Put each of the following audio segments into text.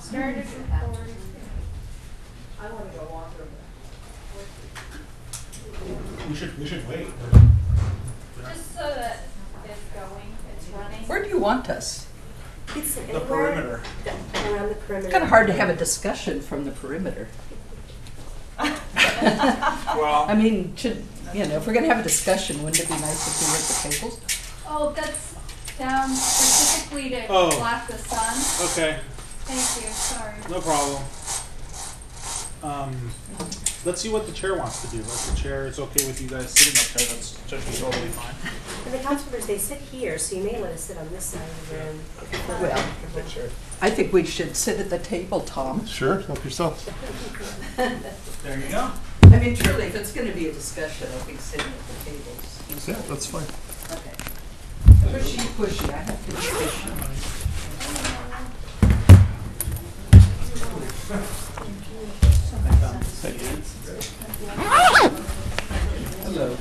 Started recording. I want to go walk over. We should wait. Just so that it's going, it's running. Where do you want us? It's The perimeter. Around the perimeter. It's kind of hard to have a discussion from the perimeter. Well, I mean, if we're going to have a discussion, wouldn't it be nice if we were at the tables? Oh, that's down specifically to Oh. block the sun. okay, Thank you, sorry. no problem. Let's see what the chair wants to do. If the chair is okay with you guys sitting up there, that's totally fine. And the council members, they sit here, so you may want to sit on this side of the room. If you feel Well, comfortable. I think we should sit at the table, Tom. Sure, help yourself. There you go. I mean, truly, if it's going to be a discussion, I think sitting at the tables. Yeah, that's fine. Okay. Pushy. I have to be pushy. Hello.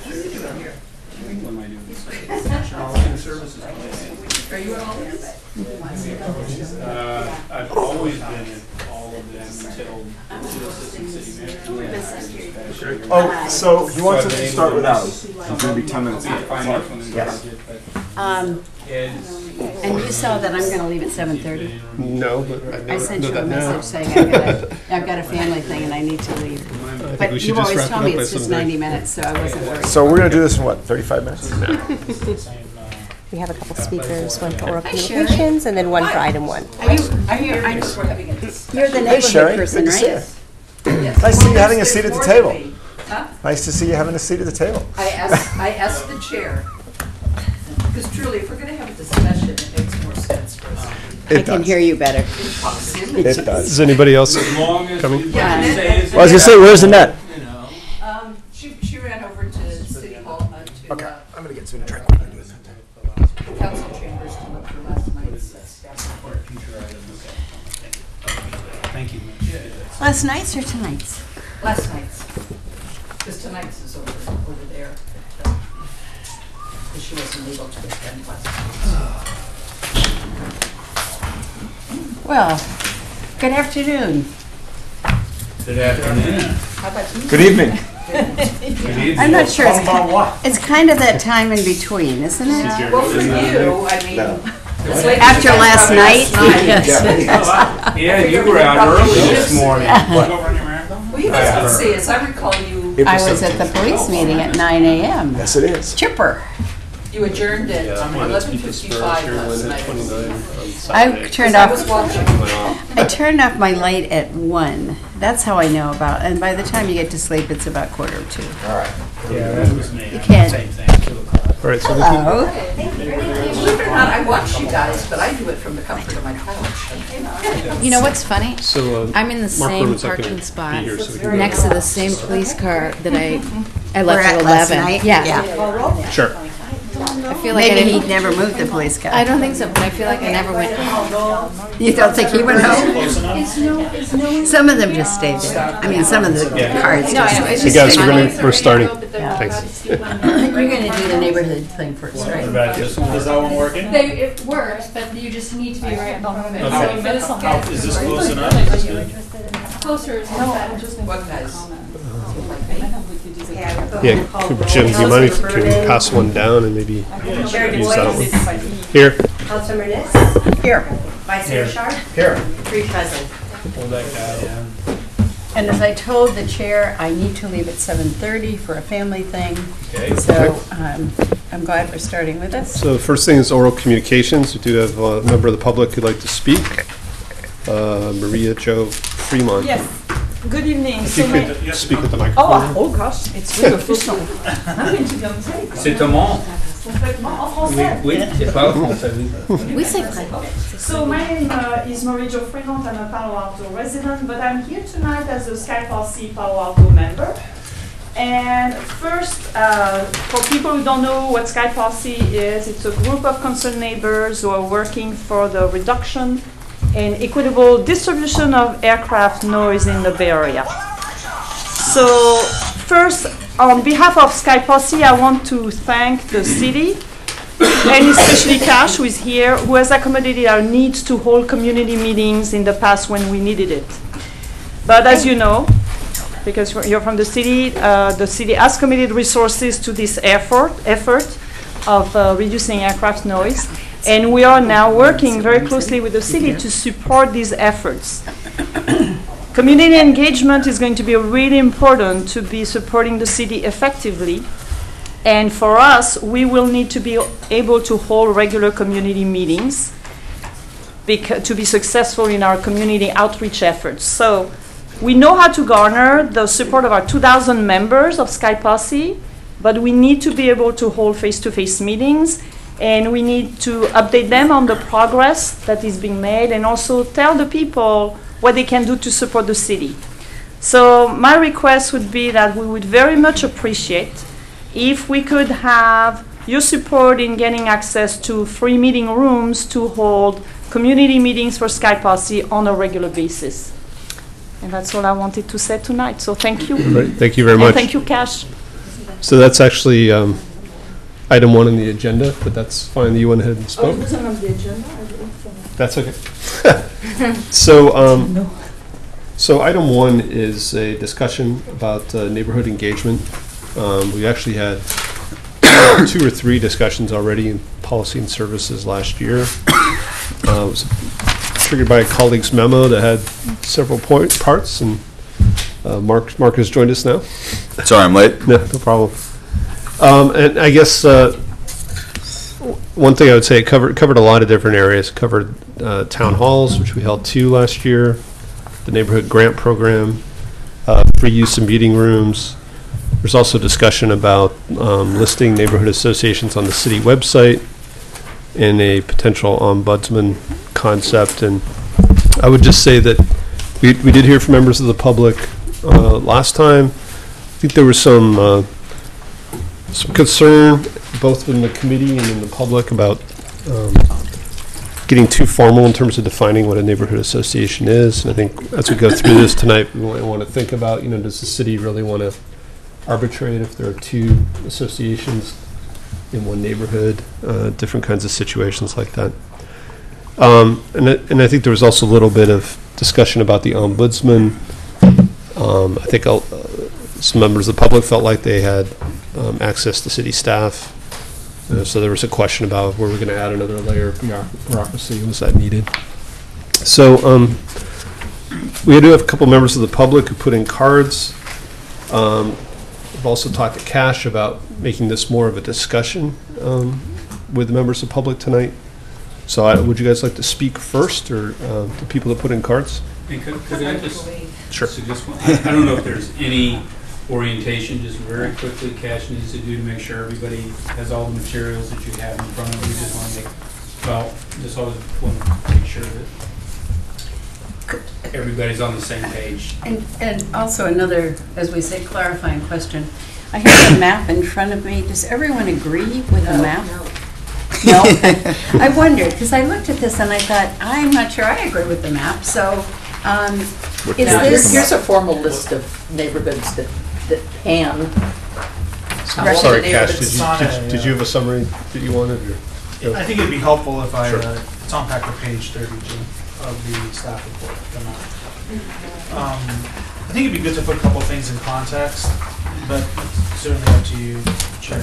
Are you in all this? I've always been in all of them until the assistant city manager. Oh, so he wants us to start without. It's going to be 10 minutes. Yes. And you saw that I'm going to leave at 7:30. No, but I sent you a that now. message saying I've got a family thing and I need to leave. I think we But should you just always wrap it tell up me by it's just 90 someday. minutes, so I wasn't worried. So we're going to do this in what, 35 minutes? We have a couple speakers, one for oral Hi, Sherry. communications and then one for item one. You're the Hey, Sherry, neighborhood person, good to see right? you. Yes. Nice to see you having a seat at the table. Huh? Nice to see you having a seat at the table. I asked the chair, because truly, if we're going to have a discussion, it makes more sense for us. It I can does. hear you better. Proximity. It does. Is anybody else As long as coming? you Yeah, and say it's. I was going to say, where's Annette? You know. She ran over to City Hall to Okay, I'm going to get some drink. council chambers to look for last night's staff report. Thank you. Last night's or tonight's? Last night's, because tonight's is over there. Because she wasn't able to attend last night. Well, good afternoon. Good afternoon. How about you? Good evening. I'm not sure. It's kind of that time in between, isn't it? Well, for you, I mean, No. it's late After because last I night? Yes. Yeah, you were out early this morning. Well, you guys can see, as I recall, you I was at the police meeting at 9 a.m. Yes, it is. Chipper. you adjourned at 11:55 last night. I I was watching. I turned off my light at 1. That's how I know about. And by the time you get to sleep, it's about 1:45. All right. Yeah, that was me. You can't. Same thing, 2 o'clock. All right, so Hello. Believe it or not, I watch you guys, but I do it from the comfort of my couch. You know what's funny? So, I'm in the Mark same Berman's not gonna parking be spot here, so we can next to the same police car that I We're left at at last 11. night? Yeah. Sure. I feel like I Maybe didn't. he never moved the police car. I don't think so, but I feel like I never went home. You don't think he went home? Close enough? Some of them just stayed there. I mean, some of the cars No, I just know. It's Hey just guys, funny. we're starting. Yeah. Thanks. You're going to do the neighborhood thing first, What right? about this one? Is that one working? It works, but you just need to be right behind it. Okay. But it's good. Is this close enough? Is this good? Closer is better. What guys? Yeah, Jim, do you mind if can we pass one down and maybe use that one? Here. Councilmember Niss? Here. Vice Mayor Sharp? Here. 3 present. Pull that guy down. And as I told the chair, I need to leave at 7:30 for a family thing. Okay. So I'm glad we're starting with this. So the first thing is oral communications. We do have a member of the public who'd like to speak. Maria Jo Fremont. Yes. Good evening. If you could speak at the Oh, microphone. oh gosh, it's really official. C'est comment? Complètement en français. Oui, c'est pas français. We say Palo. So my name is Marie Jo Fremont. I'm a Palo Alto resident, but I'm here tonight as a Skyfall Palo Alto member. And first, for people who don't know what Skyfall is, it's a group of concerned neighbors who are working for the reduction and equitable distribution of aircraft noise in the Bay Area. So first, on behalf of Sky Posse, I want to thank the city and especially Cash, who is here, who has accommodated our needs to hold community meetings in the past when we needed it. But as you know, because you're from the city has committed resources to this effort of reducing aircraft noise. And we are now working very closely with the city to support these efforts. Community engagement is going to be really important to be supporting the city effectively. And for us, we will need to be able to hold regular community meetings to be successful in our community outreach efforts. So we know how to garner the support of our 2,000 members of Sky Posse, but we need to be able to hold face-to-face meetings, and we need to update them on the progress that is being made and also tell the people what they can do to support the city. So my request would be that we would very much appreciate if we could have your support in getting access to free meeting rooms to hold community meetings for Sky Posse on a regular basis. And that's all I wanted to say tonight. So thank you. Right, thank you very And much. thank you, Cash. So that's actually item 1 on the agenda, but that's fine. You went ahead and spoke. wasn't on the agenda. That's okay. So item 1 is a discussion about neighborhood engagement. We actually had 2 or 3 discussions already in policy and services last year. It was triggered by a colleague's memo that had several parts, and Mark has joined us now. Sorry, I'm late. No problem. And I guess one thing I would say, it covered a lot of different areas. It covered town halls, which we held 2 last year, the neighborhood grant program, free use of meeting rooms. There's also discussion about listing neighborhood associations on the city website and a potential ombudsman concept. And I would just say that we did hear from members of the public last time. I think there was some concern both in the committee and in the public about getting too formal in terms of defining what a neighborhood association is. And I think as we go through this tonight, we want to think about, does the city really want to arbitrate if there are 2 associations in one neighborhood, different kinds of situations like that. And I think there was also a little bit of discussion about the ombudsman. I think some members of the public felt like they had access to city staff. So there was a question about were we going to add another layer of bureaucracy? Was that needed? So we do have a couple members of the public who put in cards. I've also talked to Cash about making this more of a discussion with the members of the public tonight. So would you guys like to speak first, or the people that put in cards? And could I just Sure. suggest one? I don't know if there's any orientation, just very quickly, Cash needs to do to make sure everybody has all the materials that you have in front of you. Just want to make sure that everybody's on the same page. And also another, as we say, clarifying question. I have a map in front of me. Does everyone agree with the map? No? I wondered, because I looked at this and I thought, I'm not sure I agree with the map. So is this... Here's a formal list of neighborhoods that can. I'm sorry, Cash, did you have a summary that you wanted? Or? I think it'd be helpful if I, Sure. it's on page 32 of the staff report. I think it'd be good to put a couple things in context, but it's certainly up to you, Chair.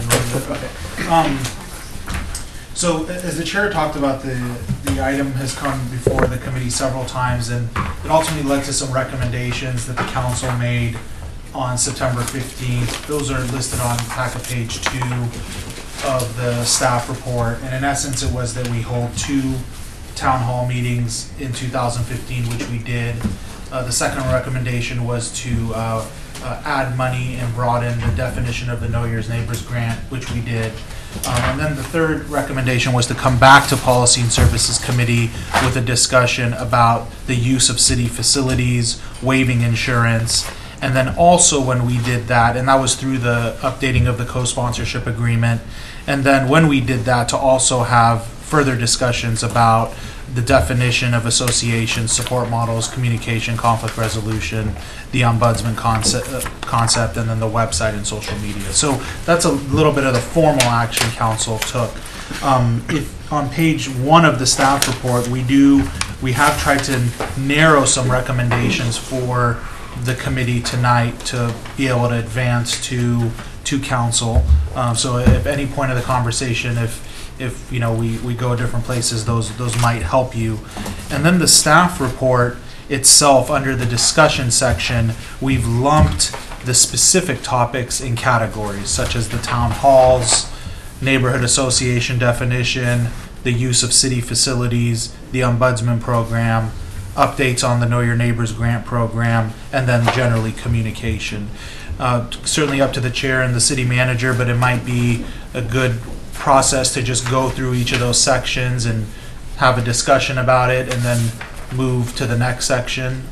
So as the chair talked about, the item has come before the committee several times, and it ultimately led to some recommendations that the council made on September 15th. Those are listed on packet page 2 of the staff report, and in essence it was that we hold 2 town hall meetings in 2015, which we did. The second recommendation was to add money and broaden the definition of the Know Your Neighbors grant, which we did. And then the third recommendation was to come back to Policy and Services Committee with a discussion about the use of city facilities, waiving insurance, and then also when we did that, and that was through the updating of the co-sponsorship agreement, and then when we did that, to also have further discussions about the definition of association, support models, communication, conflict resolution, the ombudsman concept, and then the website and social media. So that's a little bit of the formal action council took. If on page 1 of the staff report, we have tried to narrow some recommendations for the committee tonight to be able to advance to council. So at any point of the conversation, if you know we go different places, those might help you. And then the staff report itself, under the discussion section, we've lumped the specific topics in categories such as the town halls, neighborhood association definition, the use of city facilities, the ombudsman program, updates on the Know Your Neighbors grant program, and then generally communication. Certainly up to the chair and the city manager, but it might be a good process to just go through each of those sections and have a discussion about it and then move to the next section.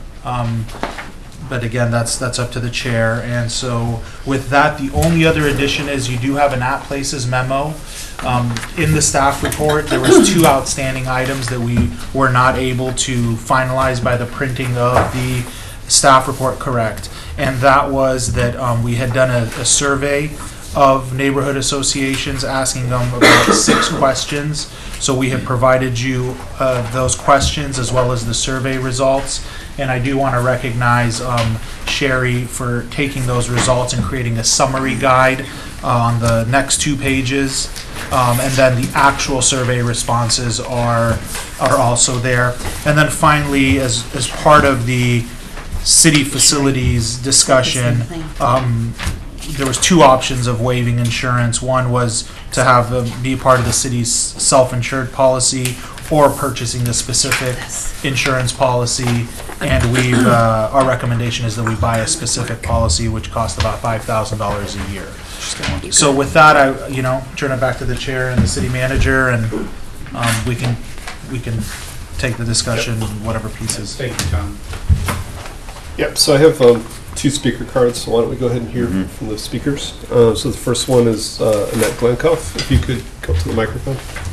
But again, that's up to the chair. And so with that, the only other addition is you do have an at places memo. In the staff report, there was 2 outstanding items that we were not able to finalize by the printing of the staff report correct. And that was that we had done a survey of neighborhood associations, asking them about 6 questions. So we have provided you those questions as well as the survey results. And I do want to recognize Sherry for taking those results and creating a summary guide on the next 2 pages. And then the actual survey responses are also there. And then finally, as part of the city facilities discussion, there was 2 options of waiving insurance. One was to have be part of the city's self-insured policy or purchasing the specific insurance policy. And our recommendation is that we buy a specific policy, which costs about $5,000 a year. So with that, I turn it back to the chair and the city manager, and we can take the discussion, whatever pieces. Thank you, Tom. Yep, so I have 2 speaker cards, so why don't we go ahead and hear from the speakers. So the first one is Annette Glenkoff. If you could go to the microphone.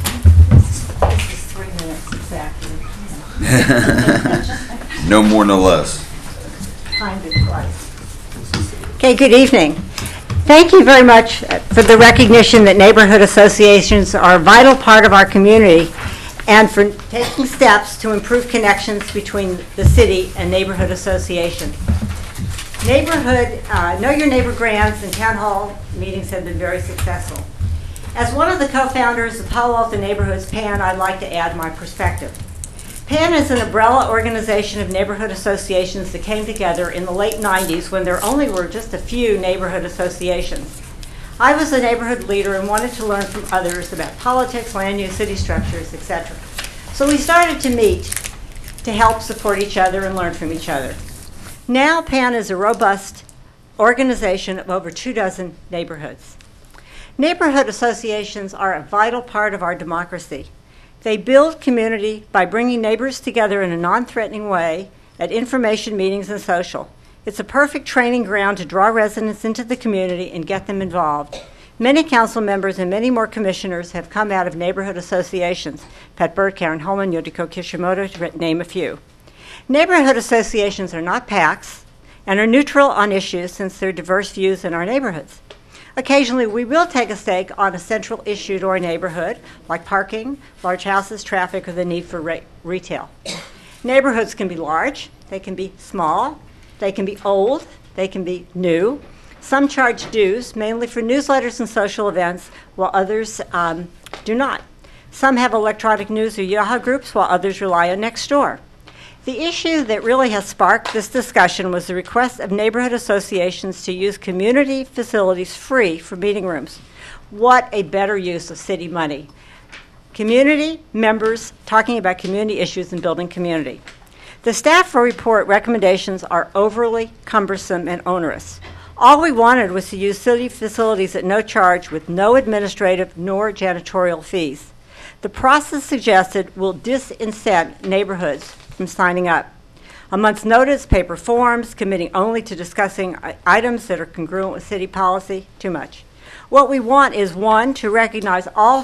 This is 3 minutes exactly. No more, no less. Kind of right. Okay, good evening. Thank you very much for the recognition that neighborhood associations are a vital part of our community and for taking steps to improve connections between the city and neighborhood associations. Neighborhood, Know Your Neighbor grants and town hall meetings have been very successful. As one of the co-founders of Palo Alto Neighborhoods, PAN, I'd like to add my perspective. PAN is an umbrella organization of neighborhood associations that came together in the late 90s when there only were just a few neighborhood associations. I was a neighborhood leader and wanted to learn from others about politics, land use, city structures, etc. So we started to meet to help support each other and learn from each other. Now PAN is a robust organization of over 24 neighborhoods. Neighborhood associations are a vital part of our democracy. They build community by bringing neighbors together in a non-threatening way at information meetings and social. It's a perfect training ground to draw residents into the community and get them involved. Many council members and many more commissioners have come out of neighborhood associations. Pat Burt, Karen Holman, Yodiko Kishimoto, to name a few. Neighborhood associations are not PACs and are neutral on issues since there are diverse views in our neighborhoods. Occasionally, we will take a stake on a central issue to our neighborhood, like parking, large houses, traffic, or the need for retail. Neighborhoods can be large, they can be small, they can be old, they can be new. Some charge dues, mainly for newsletters and social events, while others do not. Some have electronic news or Yahoo groups, while others rely on Nextdoor. The issue that really has sparked this discussion was the request of neighborhood associations to use community facilities free for meeting rooms. What a better use of city money. Community members talking about community issues and building community. The staff report recommendations are overly cumbersome and onerous. All we wanted was to use city facilities at no charge with no administrative nor janitorial fees. The process suggested will disincent neighborhoods from signing up. A month's notice, paper forms, committing only to discussing items that are congruent with city policy, too much. What we want is, 1, to recognize all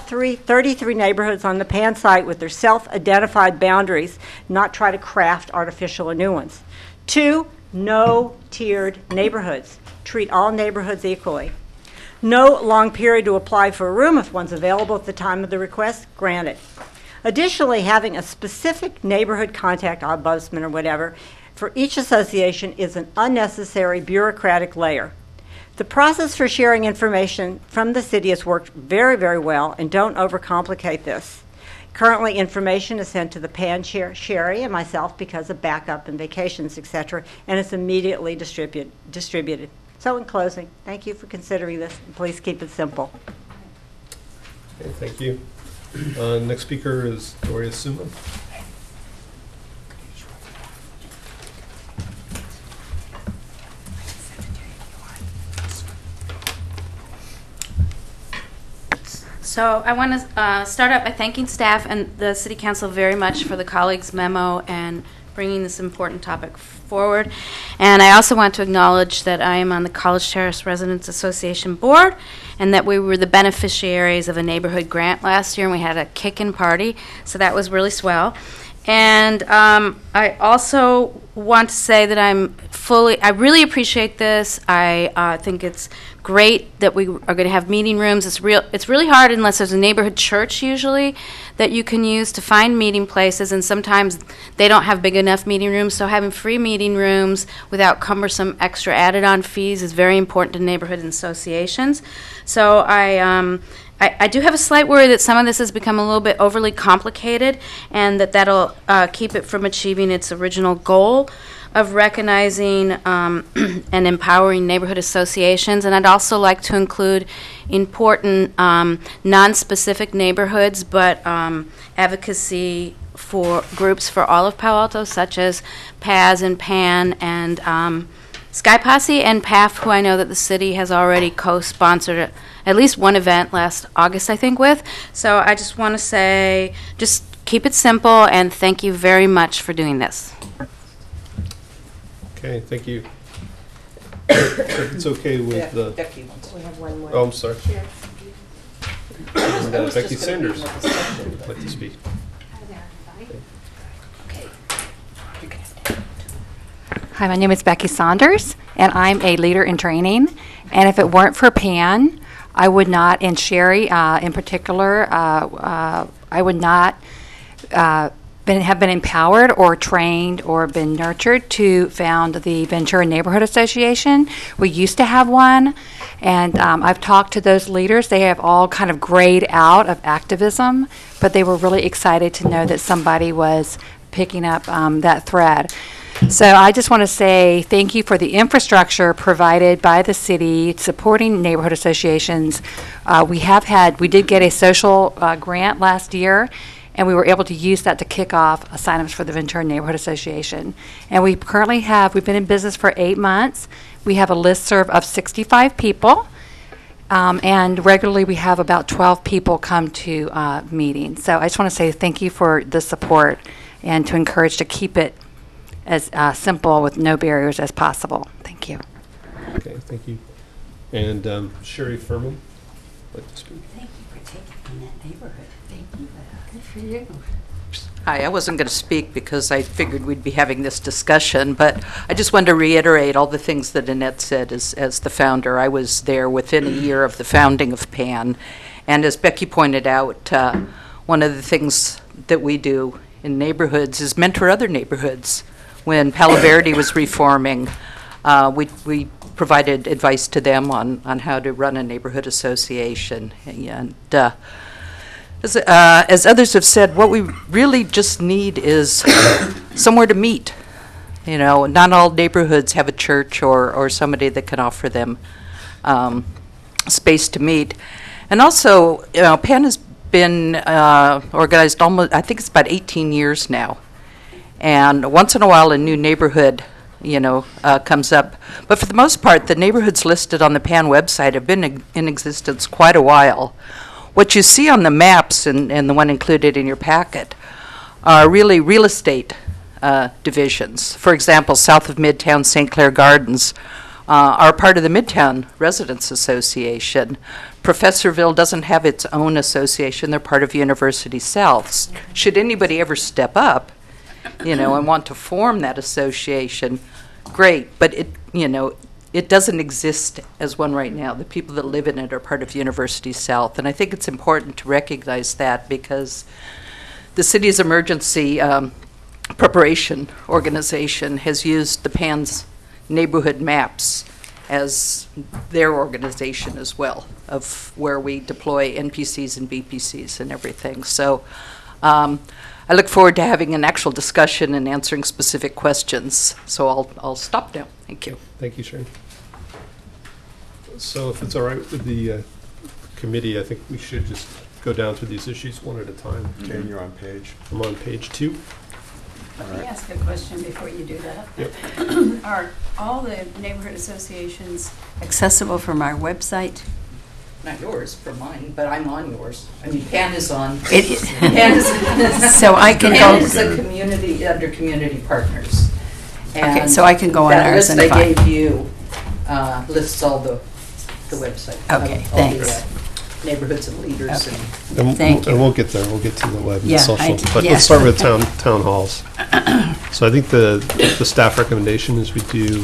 33 neighborhoods on the PAN site with their self-identified boundaries, not try to craft artificial or new ones. 2, no tiered neighborhoods. Treat all neighborhoods equally. No long period to apply for a room if one's available at the time of the request, granted. Additionally, having a specific neighborhood contact ombudsman or whatever for each association is an unnecessary bureaucratic layer. The process for sharing information from the city has worked very, very well, and don't overcomplicate this. Currently, information is sent to the PAN Sherry and myself because of backup and vacations, etc., and it's immediately distributed. So in closing, thank you for considering this, and please keep it simple. Okay, thank you. Next speaker is Gloria Suma. So I want to start out by thanking staff and the City Council very much for the colleagues' memo and bringing this important topic forward. And I also want to acknowledge that I am on the College Terrace Residents Association board, and that we were the beneficiaries of a neighborhood grant last year, and we had a kick-in party, so that was really swell. And I also want to say that I really appreciate this. I think it's great that we are going to have meeting rooms. It's really hard unless there's a neighborhood church usually that you can use to find meeting places, and sometimes they don't have big enough meeting rooms, so having free meeting rooms without cumbersome extra added-on fees is very important to neighborhood associations. So I do have a slight worry that some of this has become a little bit overly complicated, and that'll keep it from achieving its original goal of recognizing and empowering neighborhood associations. And I'd also like to include important non-specific neighborhoods, but advocacy for groups for all of Palo Alto, such as PAZ and PAN and Sky Posse and PAF, who I know that the city has already co-sponsored at least one event last August, I think, with. So I just want to say, just keep it simple, and thank you very much for doing this. Okay, thank you. If it's okay with the... Becky wants We have one more. Oh, I'm sorry. I was Becky just gonna read Sanders what the section would like to speak. Hi, my name is Becky Saunders, and I'm a leader in training. And if it weren't for PAN, I would not, and Sherry in particular, I would not have been empowered or trained or been nurtured to found the Ventura Neighborhood Association. We used to have one, and I've talked to those leaders. They have all kind of grayed out of activism, but they were really excited to know that somebody was picking up that thread. So I just want to say thank you for the infrastructure provided by the city supporting neighborhood associations. We did get a social grant last year, and we were able to use that to kick off assignments for the Ventura Neighborhood Association. And we currently we've been in business for 8 months. We have a listserv of 65 people, and regularly we have about 12 people come to meetings. So I just want to say thank you for the support and to encourage to keep it as simple with no barriers as possible. Thank you. Okay, thank you. And Sherry Furman would like to speak. Thank you for taking on that neighborhood. Thank you. Good for you. Hi, I wasn't going to speak because I figured we'd be having this discussion, but I just wanted to reiterate all the things that Annette said as the founder. I was there within a year of the founding of PAN, and as Becky pointed out, one of the things that we do in neighborhoods is mentor other neighborhoods. When Palo Verde was reforming, we provided advice to them on how to run a neighborhood association. And as others have said, what we really just need is somewhere to meet. You know, not all neighborhoods have a church or somebody that can offer them space to meet. And also, you know, PAN has been organized almost, I think it's about 18 years now. And once in a while, a new neighborhood, comes up. But for the most part, the neighborhoods listed on the PAN website have been in existence quite a while. What you see on the maps and the one included in your packet are really real estate divisions. For example, south of Midtown, St. Clair Gardens are part of the Midtown Residents Association. Professorville doesn't have its own association. They're part of University South. Should anybody ever step up, and want to form that association, great. But it doesn't exist as one right now. The people that live in it are part of University South, and I think it's important to recognize that because the city's emergency preparation organization has used the PAN's neighborhood maps as their organization as well, of where we deploy NPCs and BPCs and everything. So I look forward to having an actual discussion and answering specific questions. So I'll stop now. Thank you. Thank you, Sharon. So if it's all right with the committee, I think we should just go down through these issues one at a time. Jane, you're on page. I'm on page 2. Let me ask a question before you do that. Yep. Are all the neighborhood associations accessible from our website? Not yours, for mine, but I'm on yours. I mean, PAN is on. PAN is so I can PAN go. is a community under community partners. Okay, so I can go on ours and and that list find. I gave you lists all the website. Okay, all thanks. The, neighborhoods and leaders. Okay. And, Thank you. And we'll get there. We'll get to the web Yeah, and social. But yes, let's start with okay. town halls. So I think the staff recommendation is we do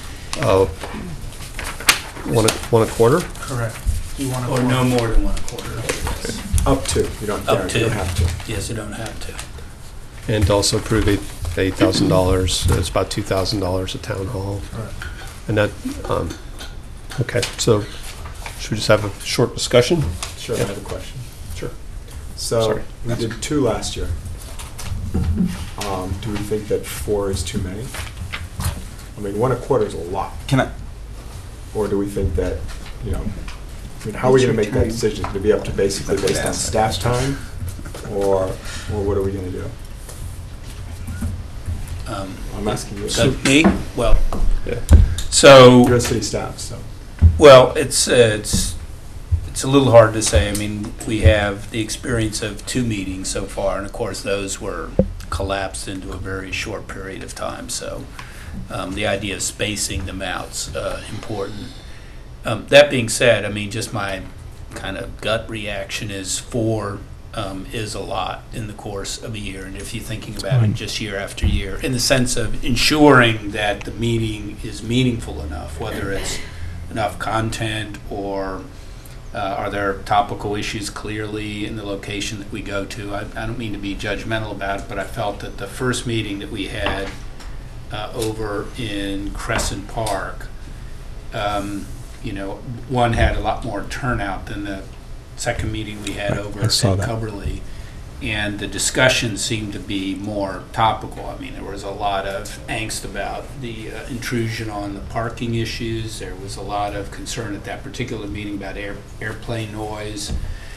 one a quarter. Correct. Do you want to Or no more than 1/4. Up to. You don't, Up to. You don't have to. Yes, you don't have to. And to also approve $8,000. It's about $2,000 a town hall. Correct. And that, okay, so should we just have a short discussion? Sure, Yeah. I have a question. Sure. So Sorry. we did 2 last year. Do we think that 4 is too many? I mean, 1/4 is a lot. Can I? Or do we think that, you know, I mean, how are we going to make that decision? To be up to basically based on staff time, or what are we going to do? I'm asking you. So me? Well, Yeah. so You're a city staff, so. well, it's a little hard to say. I mean, we have the experience of 2 meetings so far, and of course, those were collapsed into a very short period of time. So the idea of spacing them out's important. That being said, I mean, just my kind of gut reaction is 4 is a lot in the course of a year. And if you're thinking about it just year after year, in the sense of ensuring that the meeting is meaningful enough, whether it's enough content or are there topical issues clearly in the location that we go to. I don't mean to be judgmental about it, but I felt that the first meeting that we had over in Crescent Park, you know, one had a lot more turnout than the second meeting we had over at Cubberley, and the discussion seemed to be more topical. I mean, there was a lot of angst about the intrusion on the parking issues. There was a lot of concern at that particular meeting about airplane noise.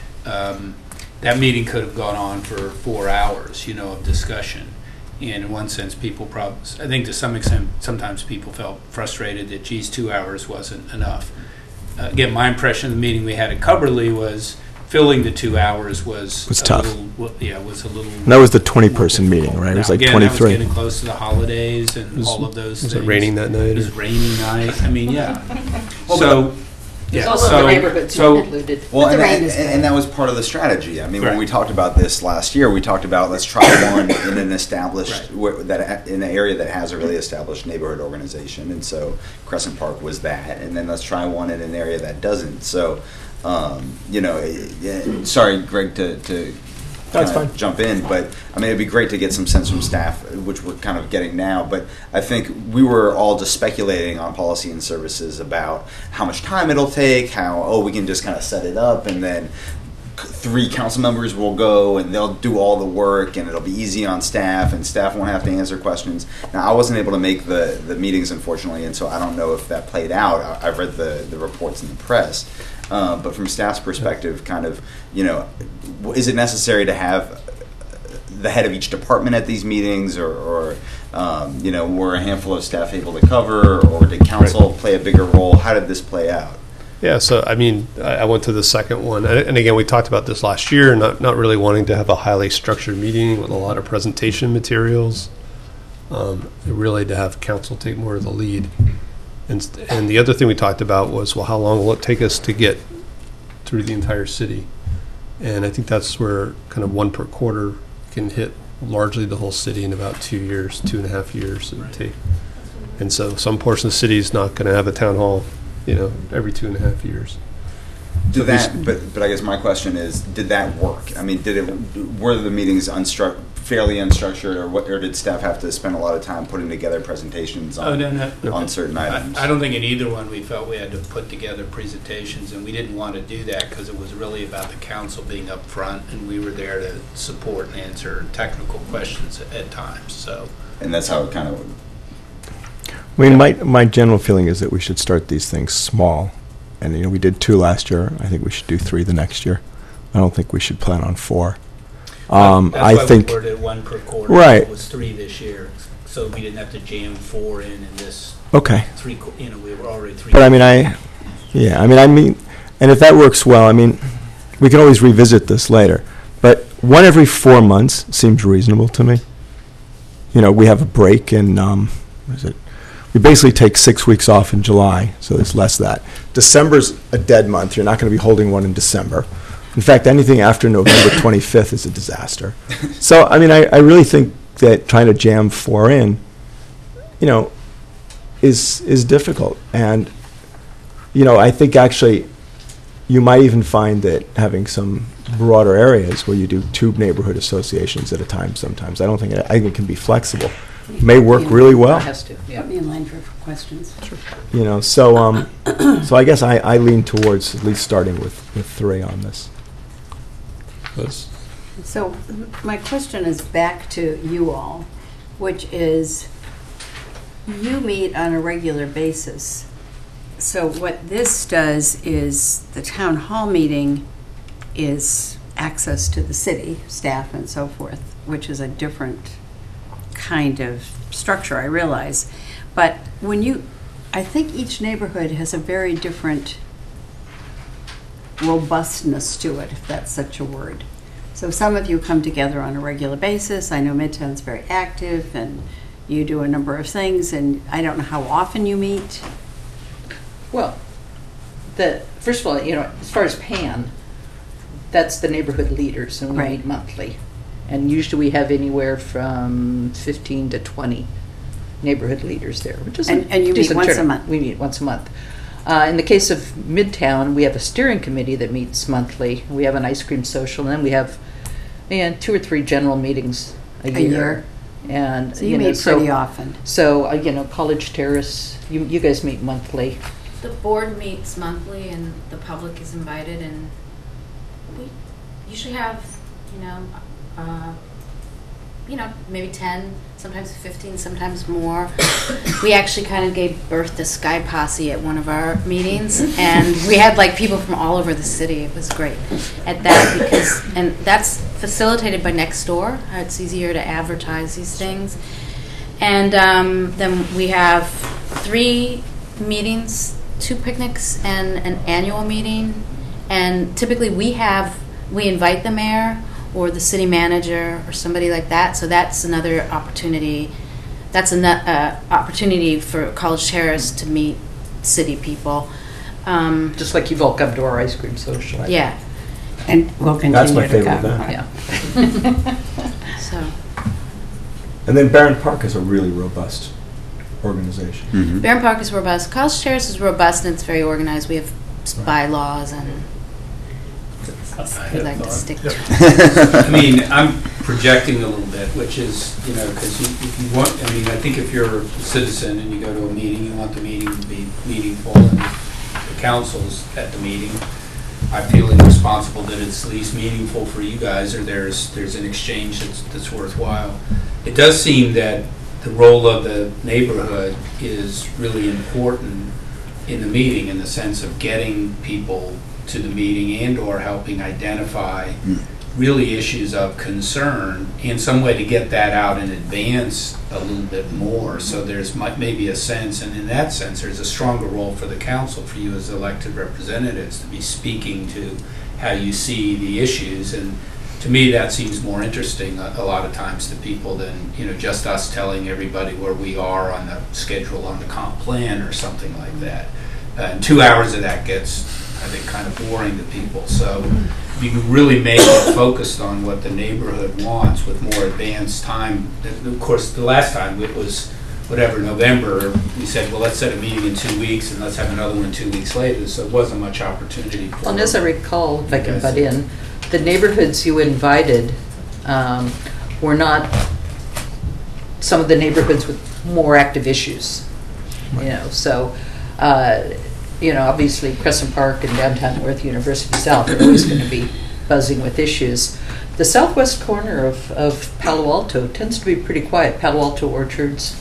That meeting could have gone on for 4 hours, you know, of discussion. And in one sense, people probably, I think to some extent, sometimes people felt frustrated that, geez, 2 hours wasn't enough. Again, my impression of the meeting we had at Cubberley was filling the 2 hours was tough. Was a little. And that was the 20-person meeting, right? It was like Again, 23. that was getting close to the holidays and all of those things. Was it raining that night? It was rainy night. I mean, yeah. Well, So, there's yeah. also So, the neighborhoods so included. Well, But the rain and, is and that was part of the strategy. I mean, when Right. we talked about this last year, we talked about let's try one in an established in an area that has a really established neighborhood organization, and so Crescent Park was that, and then let's try one in an area that doesn't. So, you know, sorry, Greg, to That's kinda fine. jump in, but I mean, it'd be great to get some sense from staff, which we're kind of getting now. But I think we were all just speculating on policy and services about how much time it'll take, how we can just kind of set it up, and then 3 council members will go and they'll do all the work, and it'll be easy on staff, and staff won't have to answer questions. Now, I wasn't able to make the meetings, unfortunately, and so I don't know if that played out. I've read the reports in the press. But from staff's perspective, kind of, you know, is it necessary to have the head of each department at these meetings, or you know, were a handful of staff able to cover, or did council play a bigger role? How did this play out? Yeah, so I mean, I went to the second one, and again, we talked about this last year, not really wanting to have a highly structured meeting with a lot of presentation materials, really to have council take more of the lead. And the other thing we talked about was, well, how long will it take us to get through the entire city? And I think that's where kind of 1 per quarter can hit largely the whole city in about 2 years, 2.5 years it would take. And so some portion of the city is not going to have a town hall, every 2.5 years. Did that? But I guess my question is, did that work? I mean, were the meetings fairly unstructured, or did staff have to spend a lot of time putting together presentations on certain items? I don't think in either one we felt we had to put together presentations, and we didn't want to do that because it was really about the council being up front, and we were there to support and answer technical questions at times. So, and that's how it kind of. I mean, my general feeling is that we should start these things small, and we did 2 last year. I think we should do 3 the next year. I don't think we should plan on 4. That's I why think we worded 1 per quarter. Right. It was 3 this year, so we didn't have to jam 4 in this. Okay. 3. We were already 3. But I mean, and if that works well, I mean, we can always revisit this later. But 1 every 4 months seems reasonable to me. We have a break in what is it? We basically take 6 weeks off in July, so there's less of that. December's a dead month. You're not going to be holding one in December. In fact, anything after November 25th is a disaster. So, I mean, I really think that trying to jam 4 in, is difficult. And, I think actually you might even find that having some broader areas where you do 2 neighborhood associations at a time sometimes, I think it can be flexible. May work really well. It has to, yeah. Put me in line for questions. Sure. So I guess I lean towards at least starting with 3 on this. So my question is back to you all, which is, you meet on a regular basis. So what this does is the town hall meeting is access to the city, staff and so forth, which is a different kind of structure, I realize. But I think each neighborhood has a very different robustness to it, if that's such a word. So some of you come together on a regular basis. I know Midtown's very active, and you do a number of things, and I don't know how often you meet. Well, first of all, as far as PAN, that's the neighborhood leaders, and we meet monthly. And usually we have anywhere from 15 to 20 neighborhood leaders there, which is and you meet once a month. We meet once a month. In the case of Midtown, we have a steering committee that meets monthly. We have an ice cream social, and then we have 2 or 3 general meetings a year. And so you meet pretty often. So College Terrace, you guys meet monthly. The board meets monthly, and the public is invited, and we usually have maybe 10, sometimes 15, sometimes more. We actually kind of gave birth to Sky Posse at one of our meetings, and we had people from all over the city. It was great at that and that's facilitated by Nextdoor. It's easier to advertise these things. And then we have 3 meetings, 2 picnics, and an annual meeting. And typically we invite the mayor or the city manager or somebody like that. So that's another opportunity. That's an opportunity for College Terrace to meet city people. Just like you've all come to our ice cream social. Yeah. And we'll continue That's my to favorite come. event. Yeah. So. And then Barron Park is a really robust organization. Mm-hmm. Barron Park is robust. College Terrace is robust, and it's very organized. We have bylaws, and we like to stick to it. I mean, I'm projecting a little bit, which is, because if you want, I think if you're a citizen and you go to a meeting, you want the meeting to be meaningful, and the council's at the meeting, I'm feeling responsible that it's at least meaningful for you guys, or there's an exchange that's worthwhile. It does seem that the role of the neighborhood is really important in the meeting, in the sense of getting people to the meeting and or helping identify really issues of concern in some way to get that out in advance a little bit more. So there's maybe a sense, and in that sense there's a stronger role for the council, for you as elected representatives, to be speaking to how you see the issues. And to me that seems more interesting a lot of times to people than just us telling everybody where we are on the schedule on the comp plan or something like that. And 2 hours of that gets, I think, kind of boring to people. So if you can really make it focused on what the neighborhood wants with more advanced time. Of course, the last time it was whatever, November, we said, well, let's set a meeting in 2 weeks and let's have another one 2 weeks later, so it wasn't much opportunity for. Well, and as I recall, if I can Yes. butt in, the neighborhoods you invited were not some of the neighborhoods with more active issues. You know, so, you know, obviously Crescent Park and downtown North University South are always going to be buzzing with issues. The southwest corner of Palo Alto tends to be pretty quiet. Palo Alto Orchards,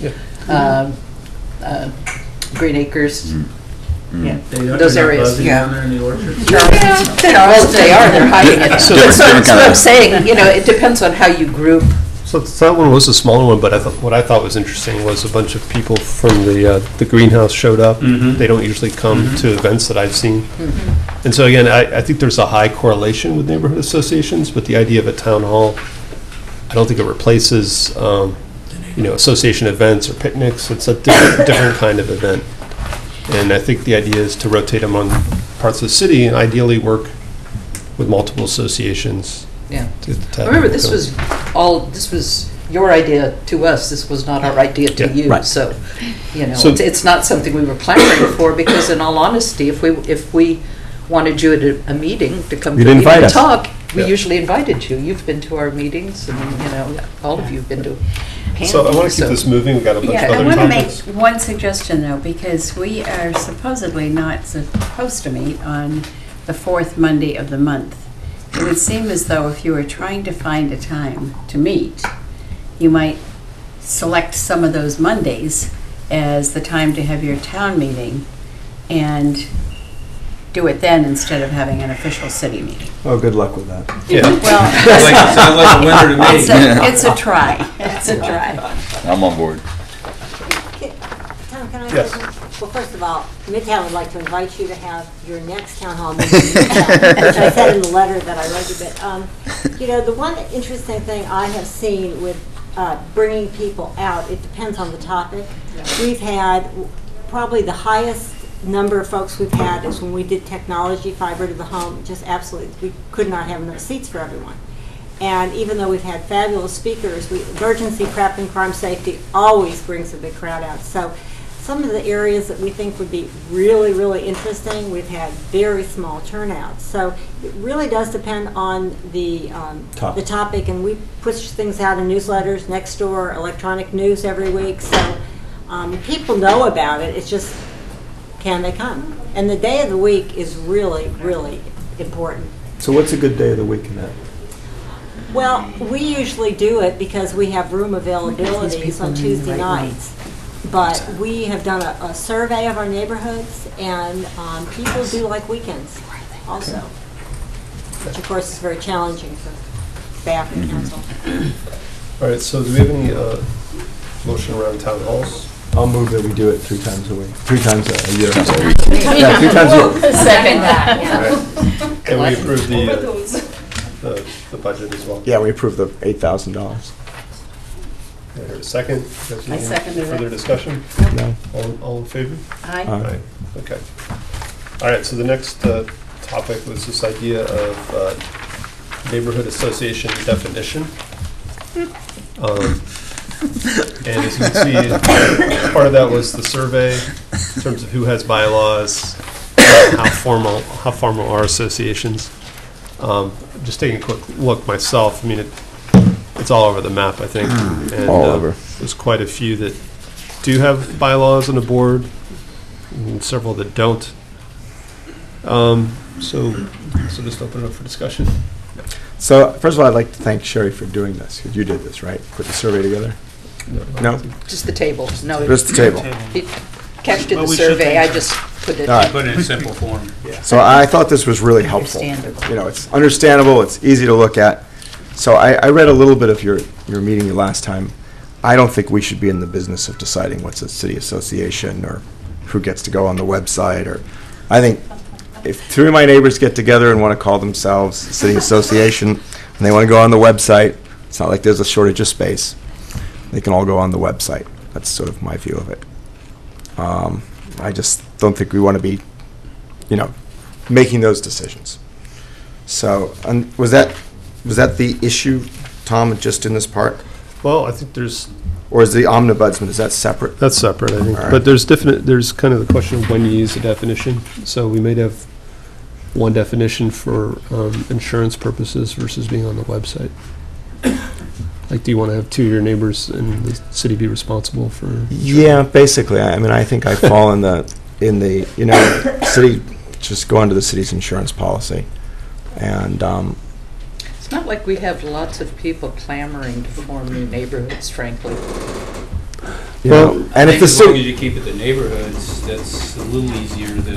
Green Acres. Yeah, those areas. Down there in the orchard? Well, they are. They're hiding it. So That's what I'm saying. You know, it depends on how you group. So that one was a smaller one, but what I thought was interesting was a bunch of people from the greenhouse showed up. Mhm. They don't usually come to events that I've seen. And so again, I think there's a high correlation with neighborhood associations, but the idea of a town hall, I don't think it replaces, you know, association events or picnics. It's a different kind of event. And I think the idea is to rotate among parts of the city and ideally work with multiple associations. Yeah. to Remember, this was your idea to us. This was not our idea to you. Right. So, you know, So- it's not something we were clamoring for, because in all honesty, if we wanted you at a meeting to come to You'd a meeting invite and us. talk, we Yeah. usually invited you. You've been to our meetings, and, you know, all of you have been to panels. So I want to keep this moving. We've got a bunch Yeah, of I other want to make topics. one suggestion though, because we are supposedly not supposed to meet on the fourth Monday of the month. It would seem as though if you were trying to find a time to meet, you might select some of those Mondays as the time to have your town meeting and do it then instead of having an official city meeting. Oh, good luck with that. Yeah. Well, Sounds like a winner to me. it's a try. It's a try. I'm on board. Tom, can I Yes. say something? Well, first of all, Midtown would like to invite you to have your next town hall meeting, which I said in the letter that I wrote you. But, you know, the one interesting thing I have seen with bringing people out, it depends on the topic. We've had probably the highest number of folks we've had is when we did technology, fiber to the home. Just absolutely, we could not have enough seats for everyone. And even though we've had fabulous speakers, emergency prep and crime safety always brings a big crowd out. So some of the areas that we think would be really, really interesting, we've had very small turnouts. So it really does depend on the topic, and we push things out in newsletters, Nextdoor, electronic news every week. So people know about it. It's just, can they come? And the day of the week is really, really important. So what's a good day of the week in that? Well, we usually do it because we have room availabilities on Tuesday nights. But we have done a survey of our neighborhoods, and people do like weekends also, which of course is very challenging for staff and council. All right, so do we have any motion around town halls? I'll move that we do it 3 times a week, 3 times a year. Yeah, 3 times a year. Second that. All right. And we approve the budget as well? Yeah, we approve the $8,000. I heard a second. I seconded it. Further discussion? No. All in favor? Aye. Aye. Okay. All right, so the next topic was this idea of neighborhood association definition. And as you can see, part of that was the survey in terms of who has bylaws, how formal are associations. Just taking a quick look myself, I mean, it's all over the map, I think. And, all over. There's quite a few that do have bylaws on the board, and several that don't. So just open it up for discussion. So first of all, I'd like to thank Sherry for doing this, because you did this, right? Put the survey together? No? Just the table. No, Just the table. Cash did Well, the we should survey. thank I just put it. All right. Put it in simple form. So I thought this was really helpful. Understandable. You know, it's understandable, it's easy to look at. So I read a little bit of your meeting last time. I don't think we should be in the business of deciding what's a city association or who gets to go on the website. Or I think if 3 of my neighbors get together and want to call themselves a city association and they want to go on the website, it's not like there's a shortage of space. They can all go on the website. That's sort of my view of it. I just don't think we want to be, you know, making those decisions. So, was that the issue, Tom, just in this part? Well, I think there's Or is the omnibudsman, is that separate? That's separate, I think. All right. But there's kind of the question of when you use a definition. So we might have one definition for insurance purposes versus being on the website. Like, do you want to have 2 of your neighbors and the city be responsible for? Yeah, basically. I mean, I think I fall in the, city, just go under the city's insurance policy. And, It's not like we have lots of people clamoring to form new neighborhoods, frankly. and I if think the as long city, as you keep it to neighborhoods, that's a little easier than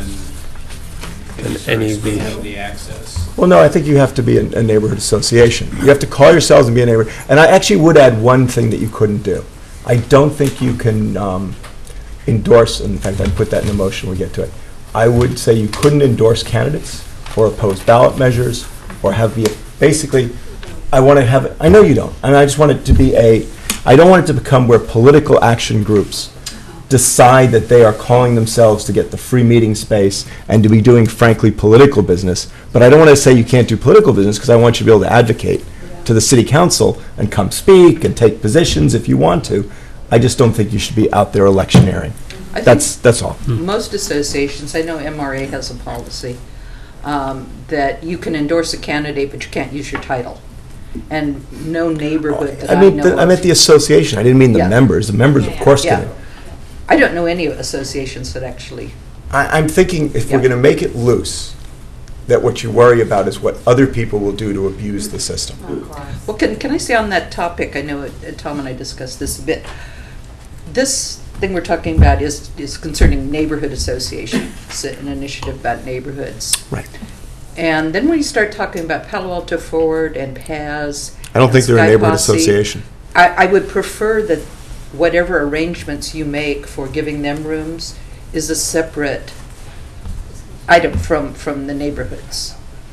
any the access. well, no, I think you have to be a neighborhood association. You have to call yourselves and be a neighborhood. And I actually would add one thing that you couldn't do. I don't think you can endorse, in fact, I'd put that in the motion when we get to it. I would say you couldn't endorse candidates or oppose ballot measures or basically, I want to have it, I know you don't, and I just want it to be I don't want it to become where political action groups decide that they are calling themselves to get the free meeting space and to be doing, frankly, political business. But I don't want to say you can't do political business, because I want you to be able to advocate to the city council and come speak and take positions if you want to. I just don't think you should be out there electioneering. That's all. Most associations, I know MRA has a policy, that you can endorse a candidate, but you can't use your title. And no neighborhood that I know of. I meant the association. I didn't mean the members. The members, of course, can. I don't know any associations that actually. I'm thinking if we're going to make it loose, that what you worry about is what other people will do to abuse the system. Well, can I say on that topic, I know Tom and I discussed this a bit. This thing we're talking about is concerning neighborhood association. It's an initiative about neighborhoods. Right. And then when you start talking about Palo Alto Forward and PAS. I don't think they're a neighborhood association. I would prefer that whatever arrangements you make for giving them rooms is a separate item from the neighborhoods.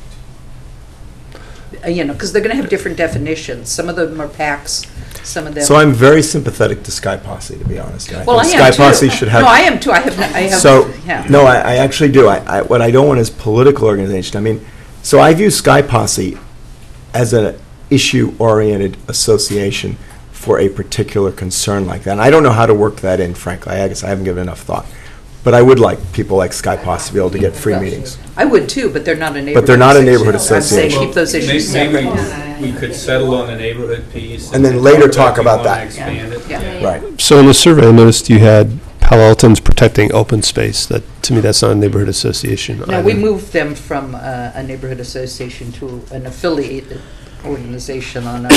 Because they're going to have different definitions. Some of them are PACs, some of them. So I'm very sympathetic to Sky Posse, to be honest. I Well, think I am Sky Posse too. should have. No, I am too. I have. So, yeah. no, I actually do. What I don't want is political organization. I mean, so I view Sky Posse as an issue-oriented association for a particular concern like that. And I don't know how to work that in, frankly. I guess I haven't given enough thought. But I would like people like Sky Posse to be able to get free meetings. I would too, but they're not a neighborhood. But they're not a neighborhood I'm saying association. keep those issues Maybe separate. we could settle on the neighborhood piece. And then later talk if we about wanna that. Expand it. Yeah. Right. So in the survey, I noticed you had Palo Altans protecting open space. That, to me, that's not a neighborhood association. No, either. we moved them from a neighborhood association to an affiliated organization on our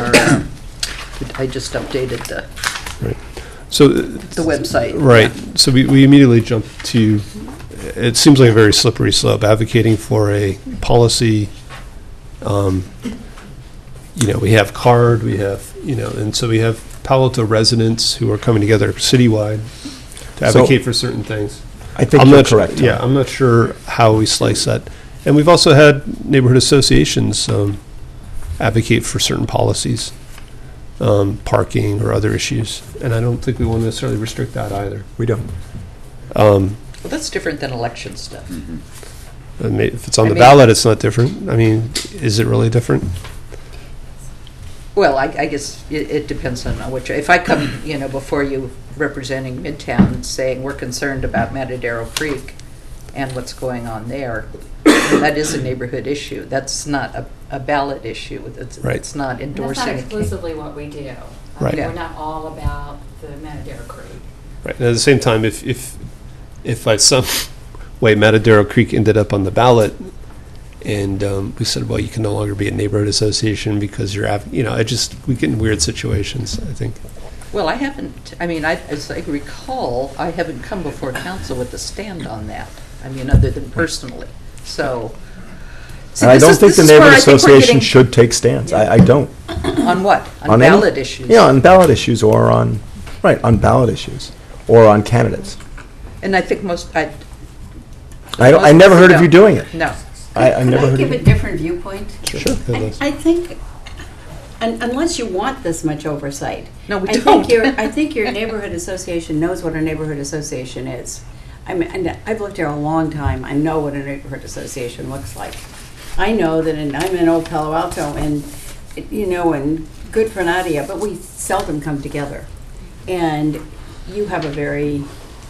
I just updated the Right. So website. Right. So we immediately jumped to, it seems like a very slippery slope, advocating for a policy. We have CARD, we have, and so we have Palo Alto residents who are coming together citywide to advocate for certain things. I think you're correct. Yeah, I'm not sure how we slice that. And we've also had neighborhood associations advocate for certain policies, parking or other issues. And I don't think we want to necessarily restrict that either. We don't. Well, that's different than election stuff. I mean, if it's on the ballot, it's not different. I mean, is it really different? Well, I guess it depends on which. If I come, before you representing Midtown, saying we're concerned about Matadero Creek and what's going on there, that is a neighborhood issue. That's not a ballot issue. It's not endorsing. That's not exclusively what we do. Right. We're not all about the Matadero Creek. Right. And at the same time, if by some way Matadero Creek ended up on the ballot, and we said, well, you can no longer be a neighborhood association because you're, we get in weird situations, I think. Well, I haven't, as I recall, I haven't come before council with a stand on that. Other than personally. So. And I don't think the neighborhood association should take stands. Yeah. I don't. On what? On ballot issues? Yeah, on ballot issues or on ballot issues or on candidates. And I think I never heard of you doing it. No. I never heard of give a different viewpoint? Sure. I think, unless you want this much oversight. No, we don't. I think your neighborhood association knows what a neighborhood association is. And I've lived here a long time. I know what a neighborhood association looks like. I know that I'm in Old Palo Alto and, and good for Nadia, but we seldom come together. and you have a very,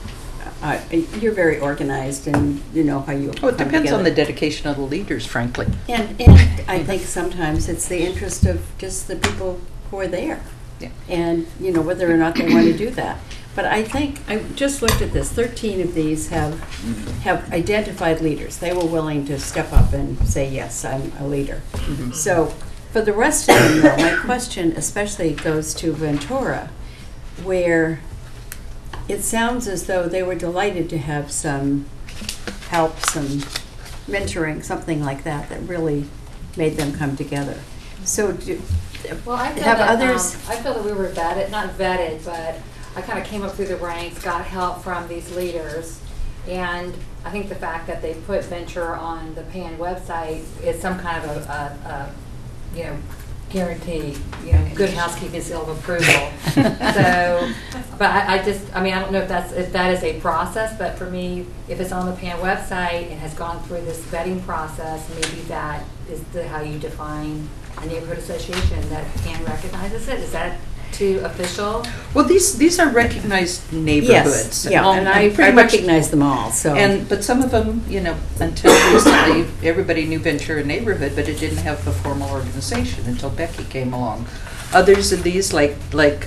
you're very organized, and you know how you Oh, it come depends on the together. dedication of the leaders, frankly. And I think sometimes it's the interest of just the people who are there. Yeah. And, you know, whether or not they want to do that. But I think, I just looked at this, 13 of these have identified leaders. They were willing to step up and say, yes, I'm a leader. So for the rest of them, though, my question especially goes to Ventura, where it sounds as though they were delighted to have some help, some mentoring, something like that, that really made them come together. So Well, I feel have that, others... I feel that we were vetted, not vetted, but I kind of came up through the ranks, got help from these leaders, and I think the fact that they put Venture on the PAN website is some kind of a you know, guarantee, you know, good housekeeping seal of approval. So, but I don't know if that is a process, but for me, if it's on the PAN website and has gone through this vetting process, maybe that is how you define a neighborhood association that PAN recognizes it. Is that too official? Well, these are recognized neighborhoods. Yes, yeah, and I pretty much recognize them all, so. But some of them, you know, until recently, everybody knew Ventura neighborhood, but it didn't have a formal organization until Becky came along. Others of these, like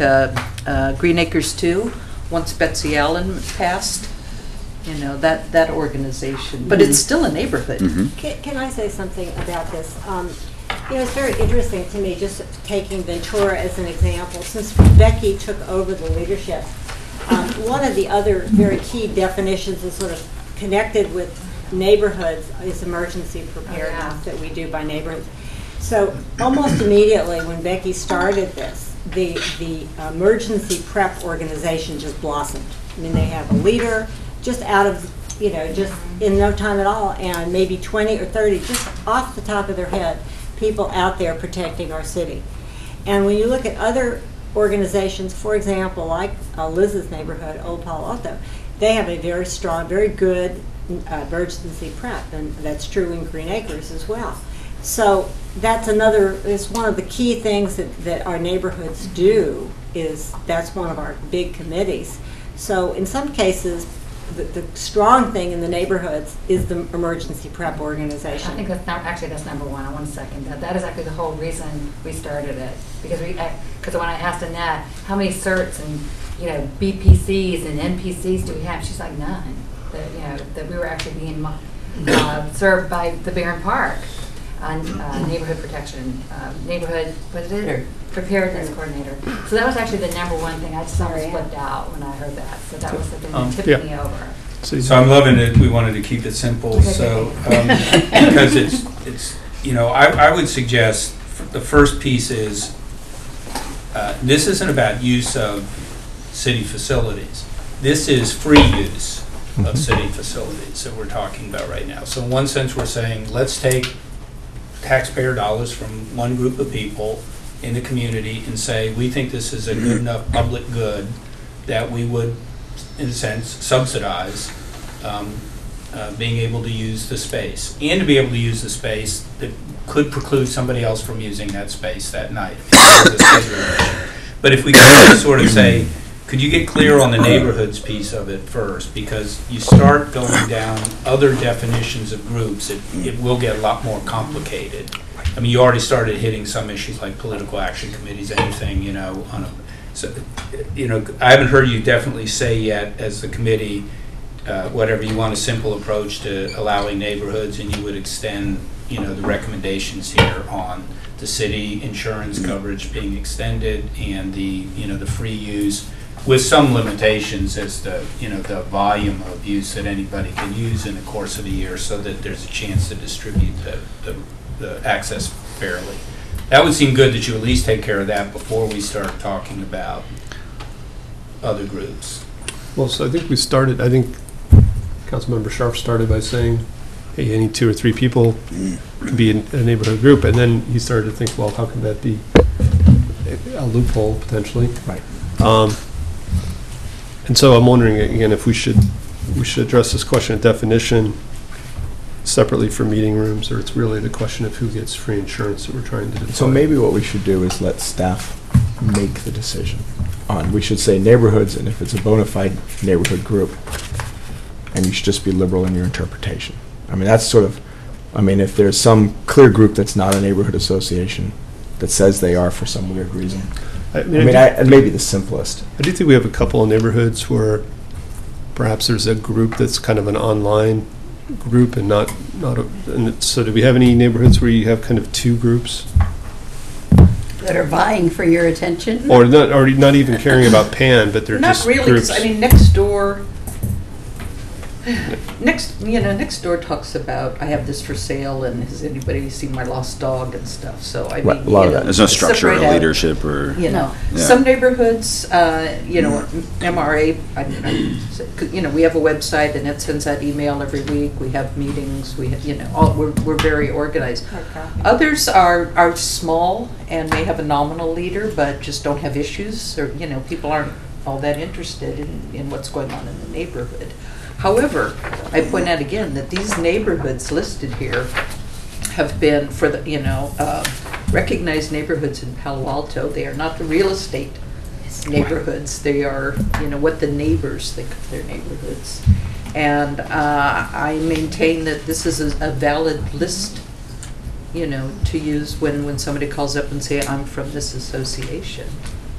Green Acres 2, once Betsy Allen passed, you know, that organization. But it's still a neighborhood. Can I say something about this? You know, it's very interesting to me, just taking Ventura as an example. Since Becky took over the leadership, one of the other very key definitions is sort of connected with neighborhoods is emergency preparedness that we do by neighborhoods. So almost immediately when Becky started this, the emergency prep organization just blossomed. I mean, they have a leader just out of, you know, just in no time at all, and maybe 20 or 30 just off the top of their head, people out there protecting our city. And when you look at other organizations, for example, like Liz's neighborhood, Old Palo Alto, they have a very strong, very good emergency prep, and that's true in Green Acres as well. So that's is one of the key things that our neighborhoods do, is that's one of our big committees. So in some cases, the strong thing in the neighborhoods is the emergency prep organization. I think that's number one. I want to second that. That is actually the whole reason we started it, because when I asked Annette how many certs and, you know, BPCs and NPCs do we have, she's like, none. That, you know, that we were actually being served by the Barron Park neighborhood protection, neighborhood, what is it? Preparedness coordinator. So that was actually the number one thing. I just almost flipped out when I heard that. So that was the thing that tipped me over. So I'm loving it. We wanted to keep it simple. So because it's you know, I would suggest the first piece is this isn't about use of city facilities. This is free use of city facilities that we're talking about right now. So in one sense, we're saying let's take taxpayer dollars from one group of people in the community and say, we think this is a good enough public good that we would, in a sense, subsidize being able to use the space, and to be able to use the space that could preclude somebody else from using that space that night. But if we could sort of say, could you get clear on the neighborhoods piece of it first? Because you start going down other definitions of groups, it will get a lot more complicated. I mean, you already started hitting some issues like political action committees, anything, you know, so, you know, I haven't heard you definitely say yet as the committee, whatever you want, a simple approach to allowing neighborhoods, and you would extend, you know, the recommendations here on the city insurance coverage being extended and the, you know, the free use with some limitations as to, you know, the volume of use that anybody can use in the course of a year, so that there's a chance to distribute the access fairly. That would seem good, that you at least take care of that before we start talking about other groups. Well, so I think Councilmember Sharp started by saying, hey, any 2 or 3 people could be in a neighborhood group, and then he started to think, well, how can that be a loophole potentially? Right. And so I'm wondering again if we should address this question of definition separately for meeting rooms, or it's really the question of who gets free insurance that we're trying to define. So maybe what we should do is let staff make the decision. on. We should say neighborhoods, and if it's a bona fide neighborhood group, and you should just be liberal in your interpretation. I mean, that's sort of, I mean, if there's some clear group that's not a neighborhood association that says they are for some weird reason, it may be the simplest. I do think we have a couple of neighborhoods where perhaps there's a group that's kind of an online group and not so do we have any neighborhoods where you have kind of two groups? That are vying for your attention? Or not even caring about PAN, but they're just Not really, groups. because, I mean, next door talks about, I have this for sale, and has anybody seen my lost dog and stuff, so I mean, A lot of that. There's no structure or separate out, leadership or. You know, Yeah. some neighborhoods, MRA, we have a website and it sends out email every week. We have meetings. We're very organized. Others are small and may have a nominal leader, but just don't have issues, or people aren't all that interested in what's going on in the neighborhood. However, I point out again that these neighborhoods listed here have been for the recognized neighborhoods in Palo Alto. They are not the real estate neighborhoods. They are what the neighbors think of their neighborhoods. And I maintain that this is a valid list, to use when somebody calls up and say, I'm from this association.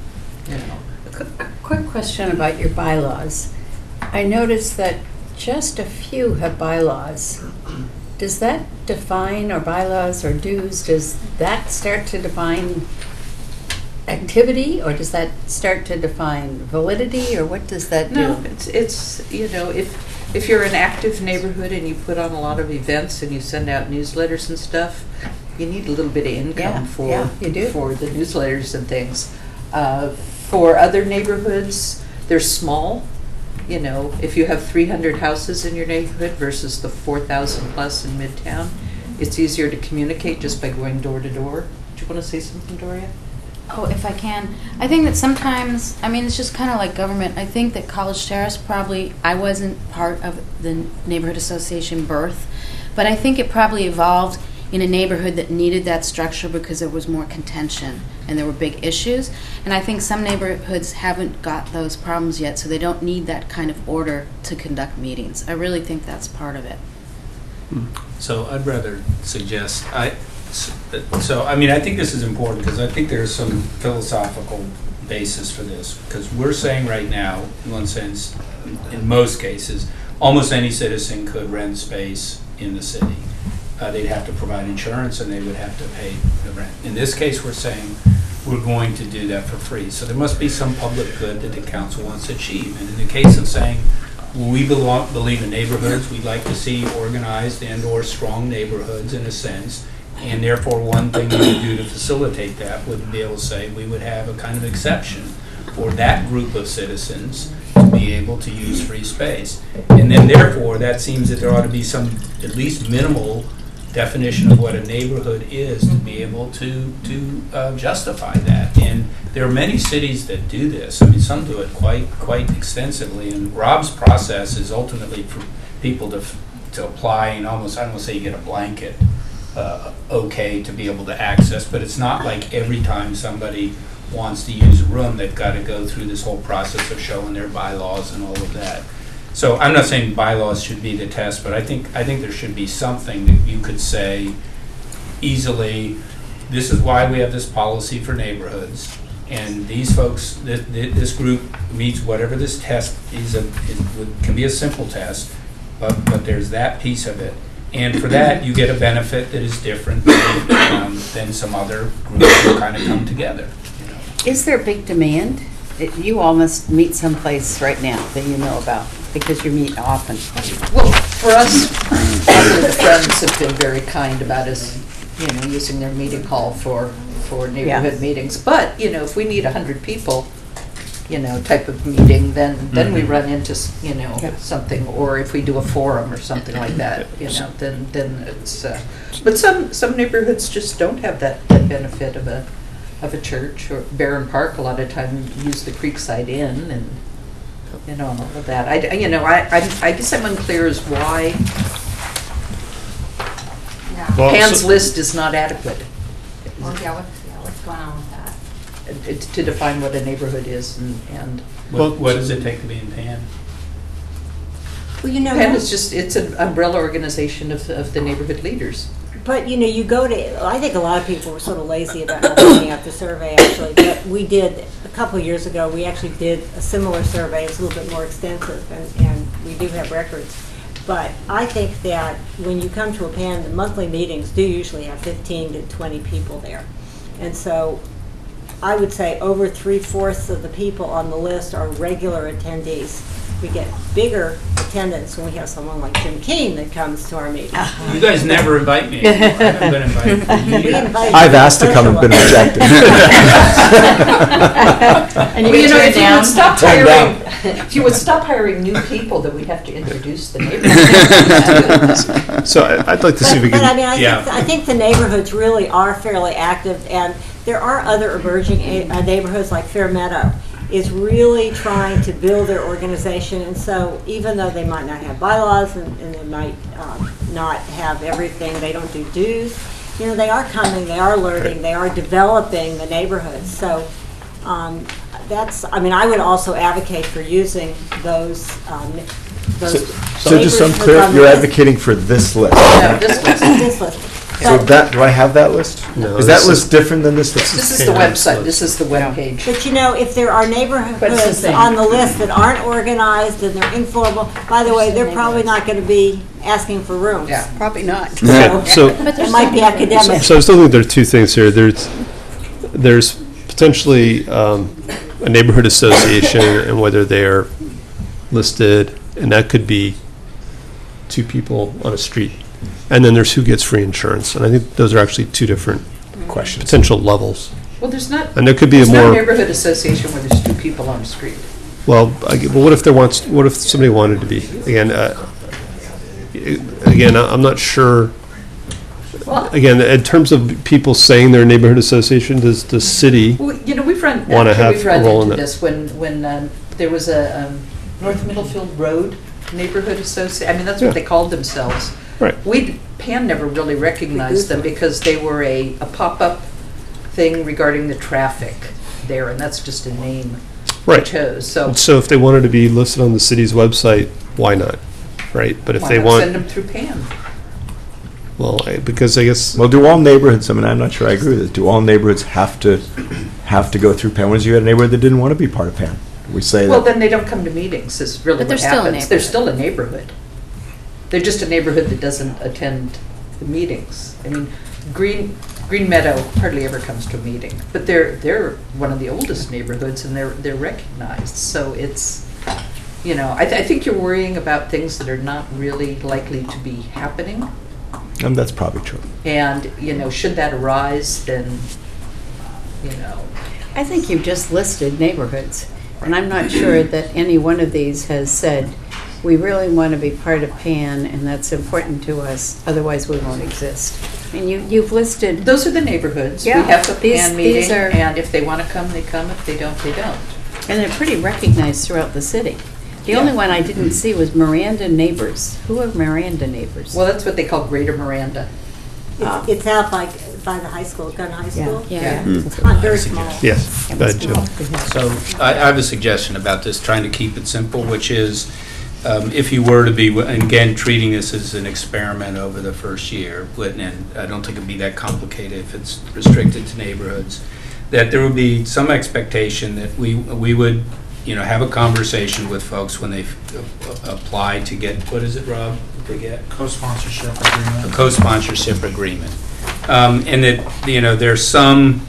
A quick question about your bylaws. I noticed that just a few have bylaws. Does that define, or bylaws or dues, does that start to define activity, or does that start to define validity, or what does that do? No, it's if you're an active neighborhood and you put on a lot of events and you send out newsletters and stuff, you need a little bit of income for the newsletters and things. For other neighborhoods, they're small. If you have 300 houses in your neighborhood versus the 4,000 plus in Midtown, it's easier to communicate just by going door to door. Do you want to say something, Doria? Oh, if I can. I think that sometimes, it's just kind of like government. I think that College Terrace I wasn't part of the neighborhood association birth, but I think it probably evolved in a neighborhood that needed that structure because there was more contention and there were big issues. And I think some neighborhoods haven't got those problems yet, so they don't need that kind of order to conduct meetings. I really think that's part of it. So I'd rather suggest, I think this is important because I think there's some philosophical basis for this, because we're saying right now, in one sense, in most cases, almost any citizen could rent space in the city. They'd have to provide insurance and they would have to pay the rent. In this case, we're saying we're going to do that for free. So there must be some public good that the council wants to achieve. And in the case of saying we believe in neighborhoods, we'd like to see organized and/or strong neighborhoods in a sense, and therefore one thing we would do to facilitate that would be able to say we would have a kind of exception for that group of citizens to be able to use free space. And then therefore that seems that there ought to be some at least minimal definition of what a neighborhood is to be able to justify that. And there are many cities that do this. Some do it quite extensively. And Rob's process is ultimately for people to apply and almost, I don't want to say you get a blanket okay to be able to access, but it's not like every time somebody wants to use a room, they've got to go through this whole process of showing their bylaws and all of that. So I'm not saying bylaws should be the test, but I think there should be something that you could say easily, this is why we have this policy for neighborhoods, and these folks, this group meets whatever this test is, can be a simple test, but there's that piece of it. And for that, you get a benefit that is different than some other groups who kind of come together. Is there big demand? You all must meet someplace right now that you know about, because you meet often. Well, for us, the Friends have been very kind about us, using their meeting hall for neighborhood meetings. But, if we need 100 people, type of meeting, then we run into, something, or if we do a forum or something like that, then it's, but some neighborhoods just don't have that benefit of a church. Or Barron Park, a lot of times use the Creekside Inn and all of that. I guess I'm unclear as why Pan's list is not adequate. Well, what's going on with that? to define what a neighborhood is and. What does it take to be in PAN? Well, you know, PAN is just, it's an umbrella organization of the neighborhood leaders. but you know, you go to, I think a lot of people were sort of lazy about not filling out the survey actually, but we did, a couple of years ago, we actually did a similar survey. It's a little bit more extensive, and we do have records. But I think that when you come to a PAN, the monthly meetings do usually have 15 to 20 people there. And so I would say over 3/4 of the people on the list are regular attendees. We get bigger attendance when we have someone like Jim Keane that comes to our meetings. You guys never invite me. I haven't been invited for years. I've asked to come and been rejected. And you know, if you would stop hiring, if you would stop hiring new people, then we'd have to introduce the neighborhood. So I'd like to see if we But I can, mean, I think the neighborhoods really are fairly active, and there are other emerging neighborhoods like Fair Meadow is really trying to build their organization, and so even though they might not have bylaws and they might not have everything, they don't do dues, you know, they are coming, they are learning, they are developing the neighborhoods. So that's, I mean, I would also advocate for using those So just so I'm clear, you're advocating for this list? Yeah, this list. This list. So that, do I have that list? No, Is that this list different than this list? This is the website, this is the webpage. But you know, if there are But it's the neighborhoods same. on the list that aren't organized and they're informal, by the way, they're probably not going to be asking for rooms. Yeah, probably not. so It might be academic. So I still think there are two things here. There's potentially a neighborhood association and whether they are listed, and that could be two people on a street. And then there's who gets free insurance. And I think those are actually two different Questions. potential levels. Well, there's not, And there could be a there's no more, neighborhood association where there's two people on the street. well, what if what if somebody wanted to be? Again, I'm not sure. Well, Again, in terms of people saying they're a neighborhood association, does the city, you know, we've run Wanna have we've a run role in into that. this when there was a North Middlefield Road neighborhood association. I mean, that's what Yeah. they called themselves. Right. PAN never really recognized them because they were a pop-up thing regarding the traffic there, and that's just a name they Right. chose. So so if they wanted to be listed on the city's website, why not? Right? But if why they not want, send them through PAN? well, because I guess, Well, do all neighborhoods, I mean, I'm not sure I agree with this, do all neighborhoods have to go through PAN? What if you had a neighborhood that didn't want to be part of PAN? We say Well, that, then they don't come to meetings, is really But what they're still a happens. They're neighborhood. still a neighborhood. They're just a neighborhood that doesn't attend the meetings. I mean, Green Meadow hardly ever comes to a meeting, but they're one of the oldest neighborhoods, and they're recognized. So it's, you know, I think you're worrying about things that are not really likely to be happening. that's probably true. And, you know, should that arise, then, you know. I think you've just listed neighborhoods, and I'm not sure that any one of these has said, we really want to be part of PAN, and that's important to us, otherwise we won't exist. And you've listed, Those are the neighborhoods. We Yeah, have the these- PAN these meeting, are- and if they want to come, they come. If they don't, they don't. and they're pretty recognized throughout the city. The Yeah. only one I didn't see was Miranda Neighbors. Who are Miranda Neighbors? Well, that's what they call Greater Miranda. It's out by the high school, Gun High School. Yeah. It's not very small. yes, go ahead, Jim. So I have a suggestion about this, trying to keep it simple, which is if you were to be, and again, treating this as an experiment over the first year, and I don't think it'd be that complicated if it's restricted to neighborhoods, that there would be some expectation that we would, you know, have a conversation with folks when they apply to get, what is it, Rob? What they get? Co-sponsorship agreement. A co-sponsorship agreement. And that, you know, there's some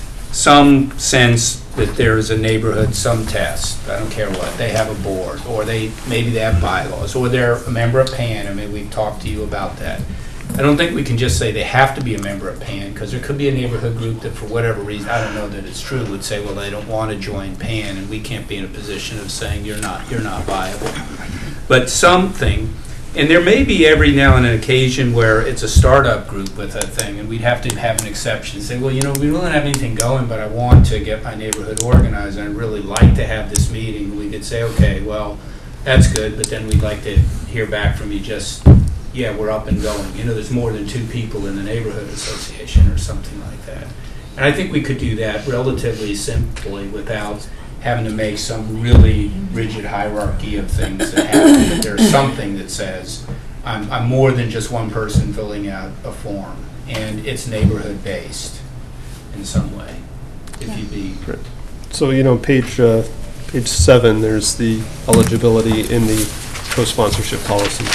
sense that there is a neighborhood, some test, I don't care what, they have a board, or maybe they have bylaws, or they're a member of PAN, I mean, we've talked to you about that. I don't think we can just say they have to be a member of PAN, because there could be a neighborhood group that for whatever reason, I don't know that it's true, would say, well, they don't want to join PAN, and we can't be in a position of saying you're not viable. But something, and there may be every now and an occasion where it's a startup group with a thing, and we'd have to have an exception, say, well, you know, we don't have anything going, but I want to get my neighborhood organized, and I'd really like to have this meeting. We could say, okay, well, that's good, but then we'd like to hear back from you just, yeah, we're up and going. You know, there's more than two people in the neighborhood association or something like that. And I think we could do that relatively simply without having to make some really rigid hierarchy of things that happen. That there's something that says, I'm more than just one person filling out a form, and it's neighborhood-based in some way, if you'd be... Right. So, page 7, there's the eligibility in the co-sponsorship policy.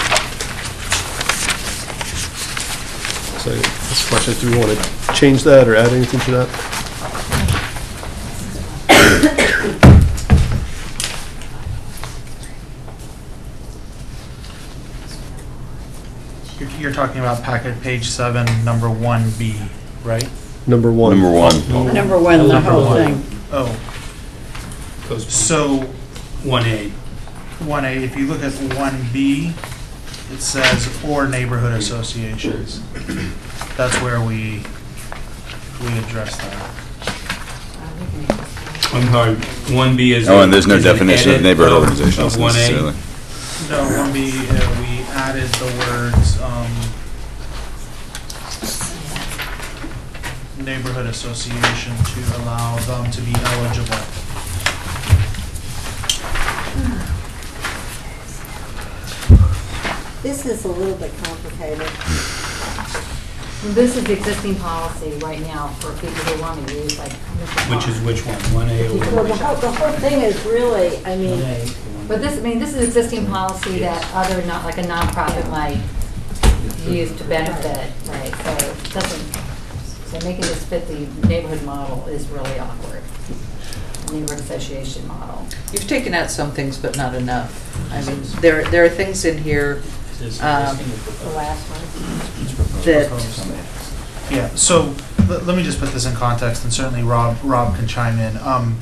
So this question, do we want to change that or add anything to that? You're talking about packet page 7, number 1B, right? Number 1. Number 1. Number 1, the whole thing. Oh. So 1A. 1A, if you look at 1B, it says, or neighborhood associations. That's where we address that. I'm sorry, 1B is... Oh, and there's no is an definition of edit neighborhood organizations of 1A. necessarily. No, 1B, we added the words, neighborhood association to allow them to be eligible. This is a little bit complicated. This is the existing policy right now for people who want to use, like. Which is which one? 1A or Well, 1B? the whole thing is really, I mean, But this, this is existing policy that other, not like a nonprofit might use to benefit, right? So it doesn't, so making this fit the neighborhood model is really awkward. Neighborhood association model. You've taken out some things, but not enough. I mean, there are things in here The last one. that, Yeah, so let me just put this in context, and certainly Rob can chime in.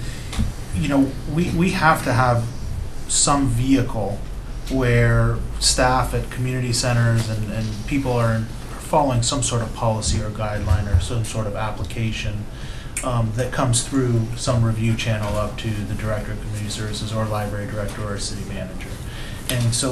We have to have some vehicle where staff at community centers and people are following some sort of policy or guideline or some sort of application that comes through some review channel up to the director of community services or library director or city manager. And so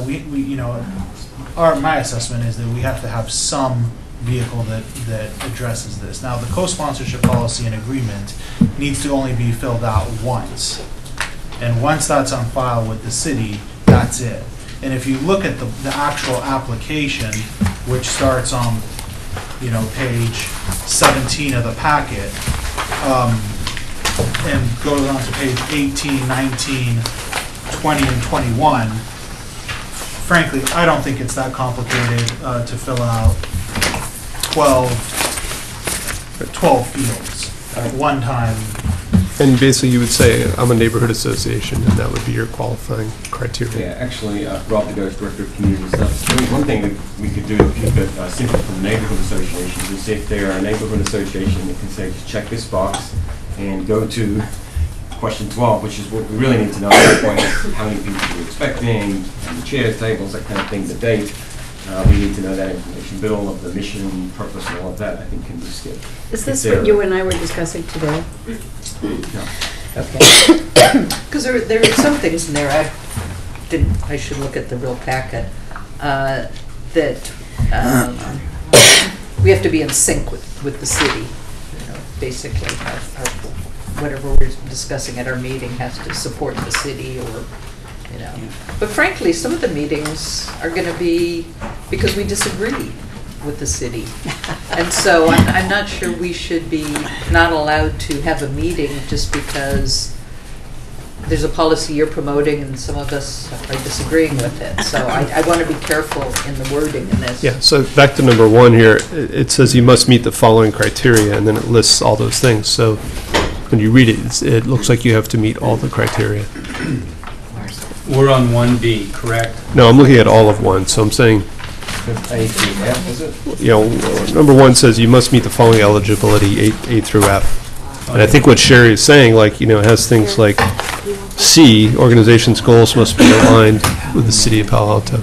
my assessment is that we have to have some vehicle that addresses this. Now, the co-sponsorship policy and agreement needs to only be filled out once. And once that's on file with the city, that's it. And if you look at the actual application, which starts on, page 17 of the packet, and goes on to page 18, 19, 20, and 21, frankly, I don't think it's that complicated to fill out 12 fields at one time. And basically you would say, I'm a neighborhood association, and that would be your qualifying criteria. Yeah, actually, Rob DeGoe is Director of Community Services. I mean, one thing that we could do to keep it simple for neighborhood associations is if they're a neighborhood association, they can say, check this box and go to question 12, which is what we really need to know at that point, is how many people we're expecting, how many chairs, tables, that kind of thing, the date. We need to know that information. But all of the mission, purpose, and all of that, I think, can be skipped. Is this what you and I were discussing today? No. okay. Because there are some things in there, I should look at the real packet, that we have to be in sync with the city. Basically, whatever we're discussing at our meeting has to support the city or, But frankly, some of the meetings are going to be because we disagree with the city. And so I'm not sure we should be not allowed to have a meeting just because there's a policy you're promoting and some of us are disagreeing with it. So I want to be careful in the wording in this. Yeah, so back to number 1 here, it says you must meet the following criteria, and then it lists all those things. So when you read it, it looks like you have to meet all the criteria. We're on 1B, correct? No, I'm looking at all of 1, so I'm saying, number 1 says you must meet the following eligibility, A through F. And I think what Sherry is saying, it has things like C, organization's goals must be aligned with the city of Palo Alto.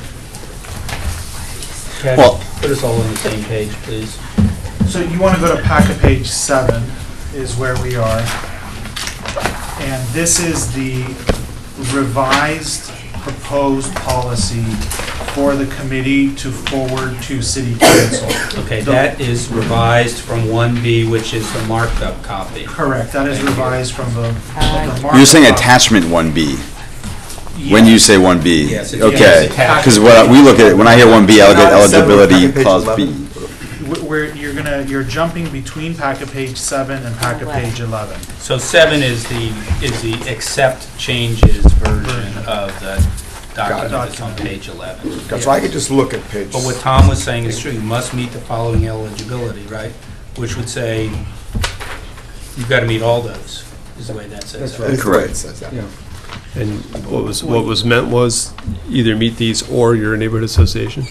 Well, put us all on the same page, please. So you want to go to packet page 7 is where we are. And this is the revised proposed policy for the committee to forward to city council. Okay, that is revised from 1B, which is the marked up copy. Correct, that is revised from the markup You're saying copy. attachment 1B. When you say 1B, Yes, it's okay, attached. because we look at, when I hear 1B, I look at eligibility clause B. Where you're jumping between packet page 7 and packet page 11. So 7 is the accept changes version of the document that's on page 11. So I could just look at page. But what Tom was saying is true, you must meet the following eligibility, right? Which would say, you've got to meet all those, is the way that says that. Correct. Says that. And what was meant was either meet these or you're a neighborhood association?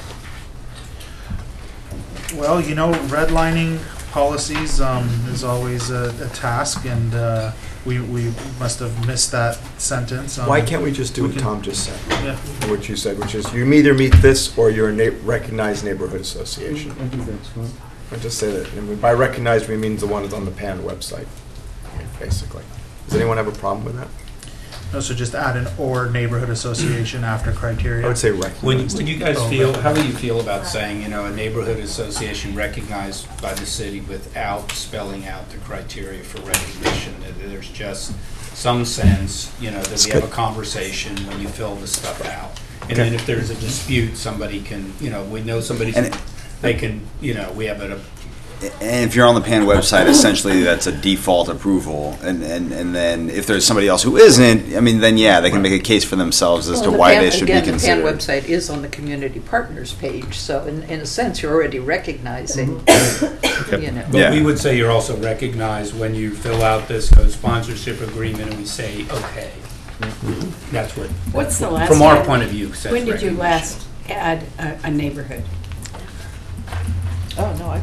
Well, redlining policies is always a task, and we must have missed that sentence. Why can't we just do we what can- Tom just said? Yeah. What you said, which is you either meet this or you're a recognized neighborhood association. I think that's fine. I just say that. And by recognized, we mean the one that's on the PAN website, basically. Does anyone have a problem with that? No, so just add an or neighborhood association after criteria. I would say recognized. Would you guys how do you feel about saying, a neighborhood association recognized by the city without spelling out the criteria for recognition? That there's just some sense, that we have a conversation when you fill the stuff out. And then if there's a dispute, somebody can, we know somebody's, they can, we have a. And if you're on the PAN website, essentially that's a default approval. And then if there's somebody else who isn't, then they can make a case for themselves as to why they should be considered. The PAN website is on the community partners page, so in a sense, you're already recognizing, But we would say you're also recognized when you fill out this co-sponsorship agreement and we say, okay. That's what. What's the last From our time- point of view, says When did you recognition. last add a neighborhood? Oh, no,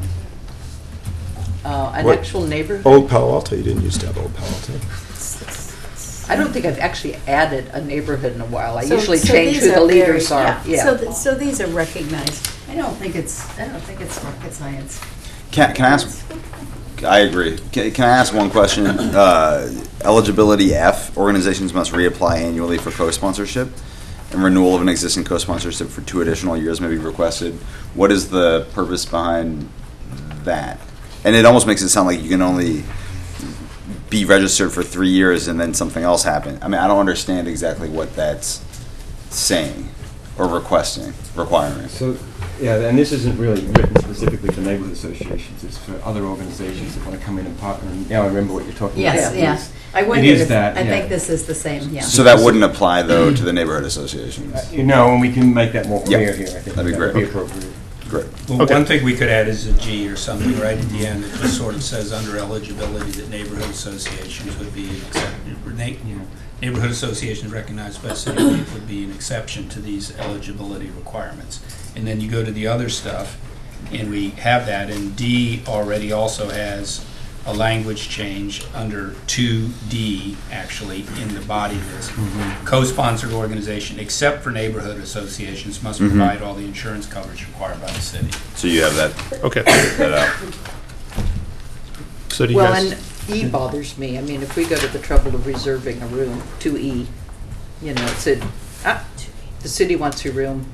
an What? actual neighborhood? Old Palo Alto, you didn't used to have Old Palo Alto. I don't think I've actually added a neighborhood in a while. I So- usually so change these who the very- leaders are. So these are recognized. I don't think it's rocket science. Can I ask? I agree. Can I ask one question? Eligibility F, organizations must reapply annually for co-sponsorship, and renewal of an existing co-sponsorship for 2 additional years may be requested. What is the purpose behind that? And it almost makes it sound like you can only be registered for 3 years and then something else happen. I don't understand exactly what that's saying or requiring. So, and this isn't really written specifically for neighborhood associations. It's for other organizations that want to come in and partner. And now I remember what you're talking about. Yes. I wondered is if, that, I yeah. think this is the same, yeah. So that wouldn't apply, though, to the neighborhood associations? And we can make that more clear Yeah. here. I think That'd be that great. would be appropriate. Great. Well, one thing we could add is a G or something right at the end that just sort of says under eligibility that neighborhood associations would be accepted. Neighborhood associations recognized by the city would be an exception to these eligibility requirements. And then you go to the other stuff, and we have that, and D already also has a language change under 2D, actually, in the body of this. Co-sponsored organization, except for neighborhood associations, must provide all the insurance coverage required by the city. So you have that. Okay. That out. So do you Well, guys? and E bothers me. If we go to the trouble of reserving a room, 2E, it said, the city wants your room,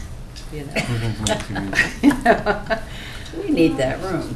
We need that room.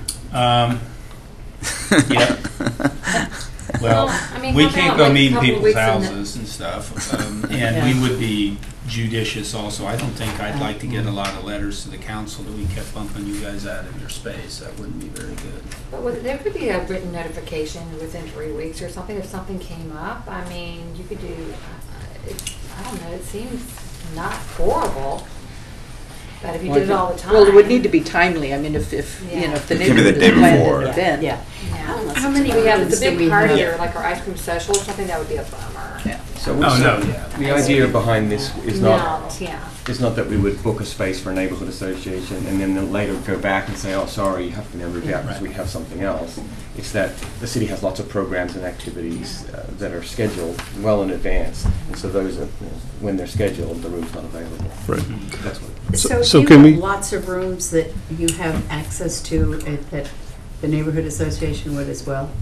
Yeah. Well, we how can't about, go like, meet in couple people's weeks in the- houses and stuff. And we would be judicious also. I don't think I'd like to get a lot of letters to the council that we kept bumping you guys out of your space. That wouldn't be very good. But there could be a written notification within 3 weeks or something if something came up. You could do, I don't know, it seems not horrible. But if you did it all the time. Well, it would need to be timely. If the It could be the neighborhood day is planning before. an event. Yeah. How many we have? It's rooms a do big we party have? or like our ice cream social or something. That would be a bummer. Yeah. So the idea behind this is not It's not that we would book a space for a neighborhood association and then later go back and say, oh, sorry, you have to now move out because we have something else. It's that the city has lots of programs and activities that are scheduled well in advance. And so those are, when they're scheduled, the room's not available. Right. That's what. So do can you we- have lots of rooms that you have access to that the neighborhood association would as well?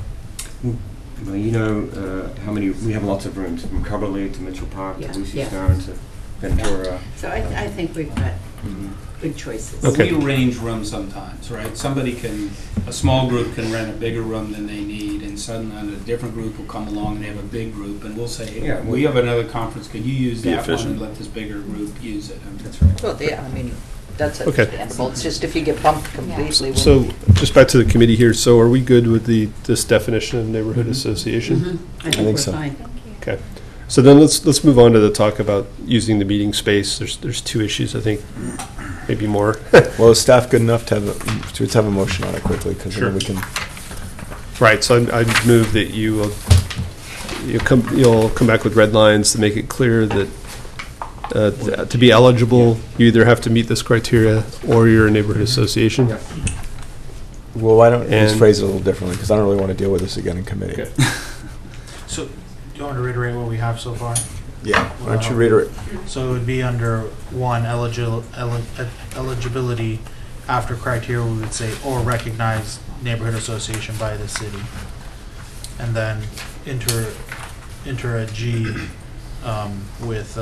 Well, how many, we have lots of rooms from Coverley to Mitchell Park to Lucy Stone to Ventura. So I think we've got good choices. We arrange rooms sometimes, right? A small group can rent a bigger room than they need, and suddenly a different group will come along and they have a big group, and we'll say, hey, we have another conference, could you use that one and let this bigger group use it? I mean, that's right. Well, yeah, I mean, that's Okay. understandable. It's just if you get bumped completely. So, just back to the committee here, so are we good with this definition of neighborhood association? I think we're fine. Okay. So then let's move on to the talk about using the meeting space. There's two issues, I think, maybe more. Well, is staff good enough to have a motion on it quickly? Because Sure. then we can. Right, so I'd move that you'll come back with red lines to make it clear that to be eligible, you either have to meet this criteria or you're a neighborhood association. Well, why don't we just And- phrase it a little differently? Because I don't really want to deal with this again in committee. Okay. So, do you want to reiterate what we have so far? Yeah. Why don't you reiterate? So it would be under one, eligibility after criteria, we would say, or recognized neighborhood association by the city. And then enter a G with,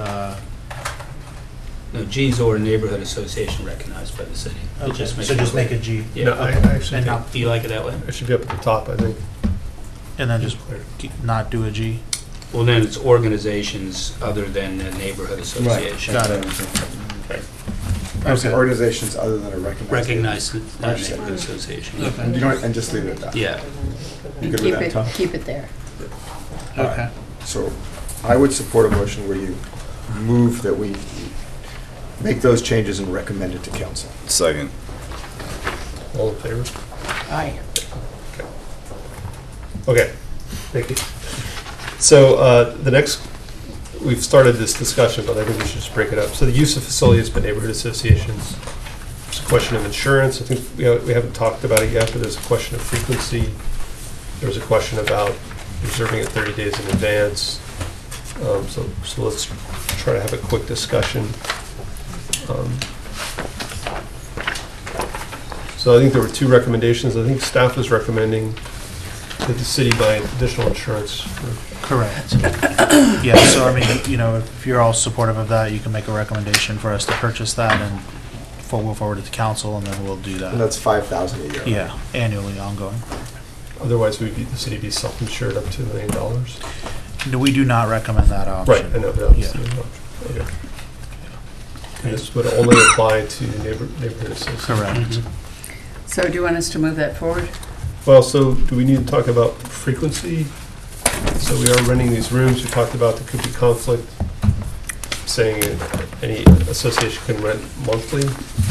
No, G's or neighborhood association recognized by the city. okay, Just so just make a it G. Yeah. No, I actually And think not, Do you like it that way? it should be up at the top, I think. and then just not do a G. Well, then it's organizations other than the neighborhood association. Got it. Okay. Organizations other than a recognized. Recognized Right. neighborhood association. Okay. And you don't, and just leave it at that. Yeah. You good with that, Tom? Keep it there. Okay. So I would support a motion where you move that we make those changes and recommend it to council. Second. All in favor? Aye. Okay, thank you. So the next, we've started this discussion, but I think we should just break it up. So the use of facilities by neighborhood associations. There's a question of insurance. I think we haven't talked about it yet, but there's a question of frequency. There's a question about reserving it 30 days in advance. So let's try to have a quick discussion. So I think there were two recommendations. I think staff was recommending that the city buy additional insurance. Correct. Yeah, so I mean, if you're all supportive of that, you can make a recommendation for us to purchase that and we'll forward it to council and then we'll do And that. that's $5,000 a year. Yeah, annually, ongoing. Otherwise, the city be self-insured up to $1 million. No, we do not recommend that option. Right, I know, but that was Yeah. the other option. Okay. And this would only apply to neighborhood associations. Correct. So do you want us to move that forward? Well, so do we need to talk about frequency? So we are renting these rooms. We talked about there could be conflict, saying any association can rent monthly,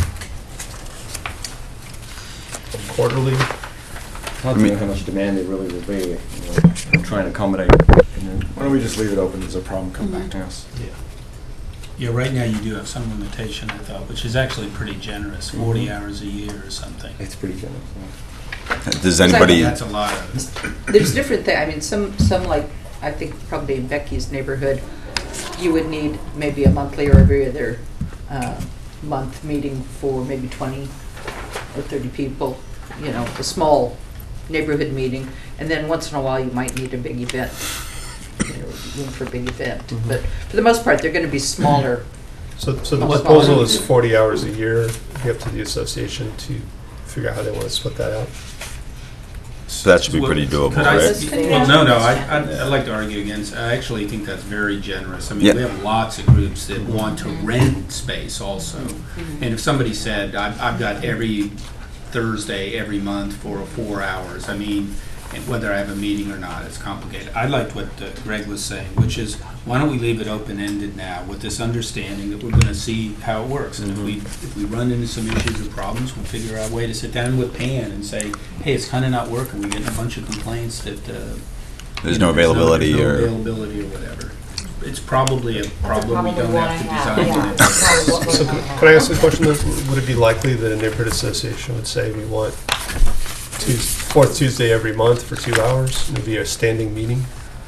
or quarterly. Hard to know how much demand there really will be, and try and accommodate. Why don't we just leave it open? There's a problem, come back to us. Yeah, right now you do have some limitation, I thought, which is actually pretty generous, 40 hours a year or something. It's pretty generous. Does anybody? That's a lot of. There's different things. I mean, some like, I think probably in Becky's neighborhood, you would need maybe a monthly or every other month meeting for maybe 20 or 30 people, a small neighborhood meeting. And then once in a while, you might need a big event, room for a big event. Mm-hmm. But for the most part, they're going to be smaller. So the proposal is 40 hours a year. You have to the association to figure out how they want to split that out. So that should be pretty doable, Could I- right? Well, no, I'd like to argue against, I actually think that's very generous. I mean, Yeah. we have lots of groups that want to rent space also. And if somebody said, I've got every Thursday, every month for 4 hours, I mean, and whether I have a meeting or not, it's complicated. I liked what Greg was saying, which is, why don't we leave it open-ended now with this understanding that we're going to see how it works. And if we run into some issues or problems, we'll figure out a way to sit down with Pan and say, hey, it's kind of not working. We're getting a bunch of complaints that There's no availability there's no or. availability or whatever. It's probably a problem we don't have to design. Yeah. in. So can I ask a question? Would it be likely that a neighborhood association would say we want fourth Tuesday every month for 2 hours? And it'd be a standing meeting?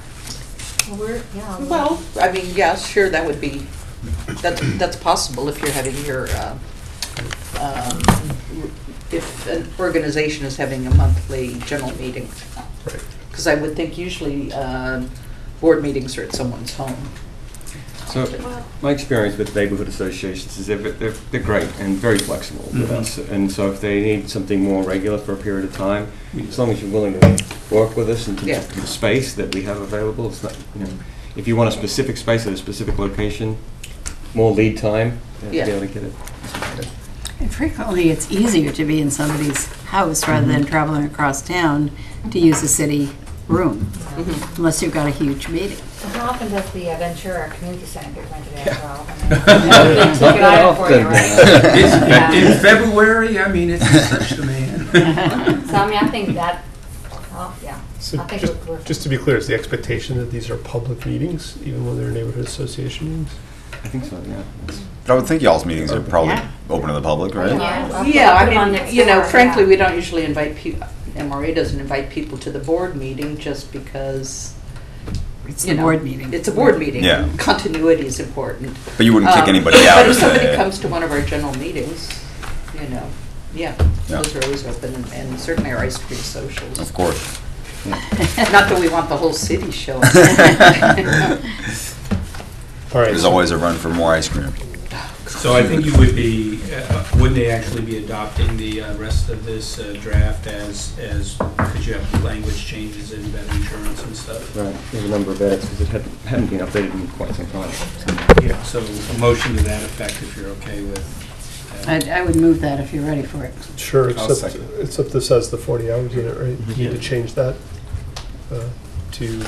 Well, I mean, yeah, sure, that would be, that's possible if you're having your, if an organization is having a monthly general meeting. Right. Because I would think usually board meetings are at someone's home. So, my experience with neighborhood associations is they're great and very flexible with us. And so if they need something more regular for a period of time, as long as you're willing to work with us and to the space that we have available, it's not, you know, if you want a specific space at a specific location, more lead time, to be able to get it. And frequently, it's easier to be in somebody's house rather than traveling across town to use a city room, unless you've got a huge meeting. How often does the Ventura Community Center get rented out as well? I mean, take it out for you, right? In February, I mean, it's such demand. So, I mean, I think that, well, yeah. So I think we're just to be clear, is the expectation that these are public meetings, even when they're neighborhood association meetings? I think so, yeah. But I would think y'all's meetings are probably open to the public, right? Yeah, I mean, you know, frankly, we don't usually invite people, MRA doesn't invite people to the board meeting just because it's a board meeting. It's a board meeting. Yeah. And continuity is important. But you wouldn't kick anybody out. But if somebody comes to one of our general meetings, you know, those are always open, and certainly our ice cream socials. Of course. Not that we want the whole city showing. All right. There's always a run for more ice cream. So I think you would be, wouldn't they actually be adopting the rest of this draft as, because you have language changes in bed insurance and stuff? Right, there's a number of edits because it hadn't been updated in quite some time. Yeah, so a motion to that effect if you're okay with. I would move that if you're ready for it. Sure, except this has the 40 hours in it, right? You need to change that to...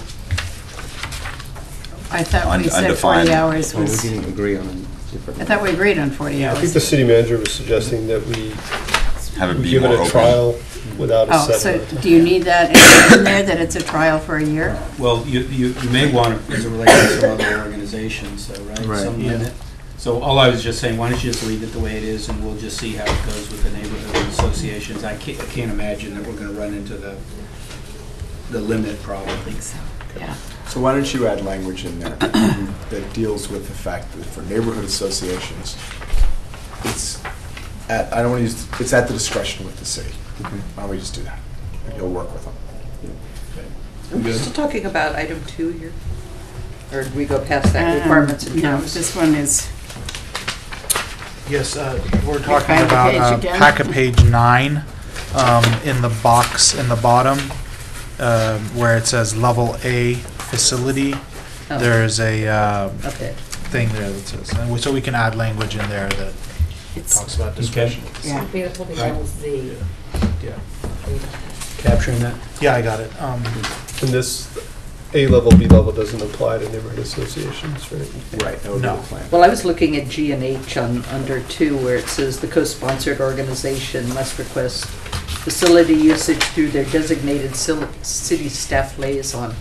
I thought we said 40 hours Well, was... we didn't agree on different... I thought we agreed on 40 hours. I think the city manager was suggesting that we have it be give more it a open. Trial without a set so amount of time. do you need that in there, that it's a trial for a year? Well, you may want to, as it relates to some other organizations, though, right? Right. Some limit. So all I was just saying, why don't you just leave it the way it is, and we'll just see how it goes with the neighborhood associations. I can't imagine that we're going to run into the limit problem. I think so. Yeah. So why don't you add language in there that deals with the fact that for neighborhood associations, it's at the discretion with the city. Why don't we just do that? And you'll work with them. We're still talking about item 2 here? Or do we go past that, requirements and No, terms? this one is... Yes, we're talking Find the page about again. packet page 9 in the box in the bottom where it says level A facility. Oh. There's a Okay. thing there that says, and so we can add language in there that talks about discretion. Yeah. It'll be level Z. Yeah. Capturing that? Yeah, I got it. And this A level, B level doesn't apply to neighborhood associations, right? Right, that would be the plan. Well, I was looking at G and H on under 2, where it says the co-sponsored organization must request facility usage through their designated city staff liaison.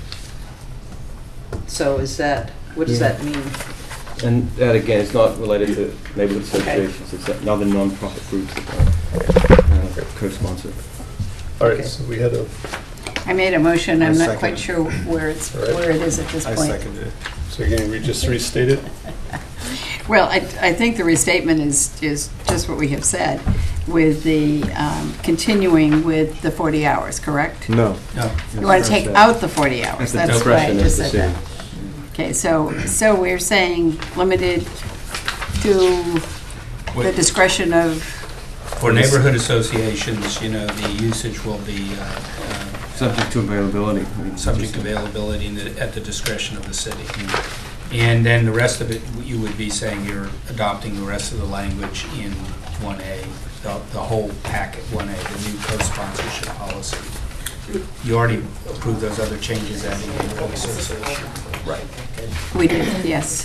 So is that, what does that mean? And that, again, is not related to neighborhood associations. It's another non-profit groups that are co-sponsored. All right, Okay. so we had a... I made a motion, I'm I not second quite it. sure where it is at this I point. seconded it. So again, we just restate it? Well, I think the restatement is just what we have said, with the continuing with the 40 hours, correct? No. No. You want to take out the 40 hours, At the that's why I discretion of just the said city. that. Okay, so we're saying limited to the discretion of, For neighborhood associations, you know, the usage will be Subject to availability. subject to availability at the discretion of the city. And then the rest of it, you would be saying you're adopting the rest of the language in 1A, the whole packet 1A, the new co-sponsorship policy. You already approved those other changes adding neighborhood association. Right. we did, yes.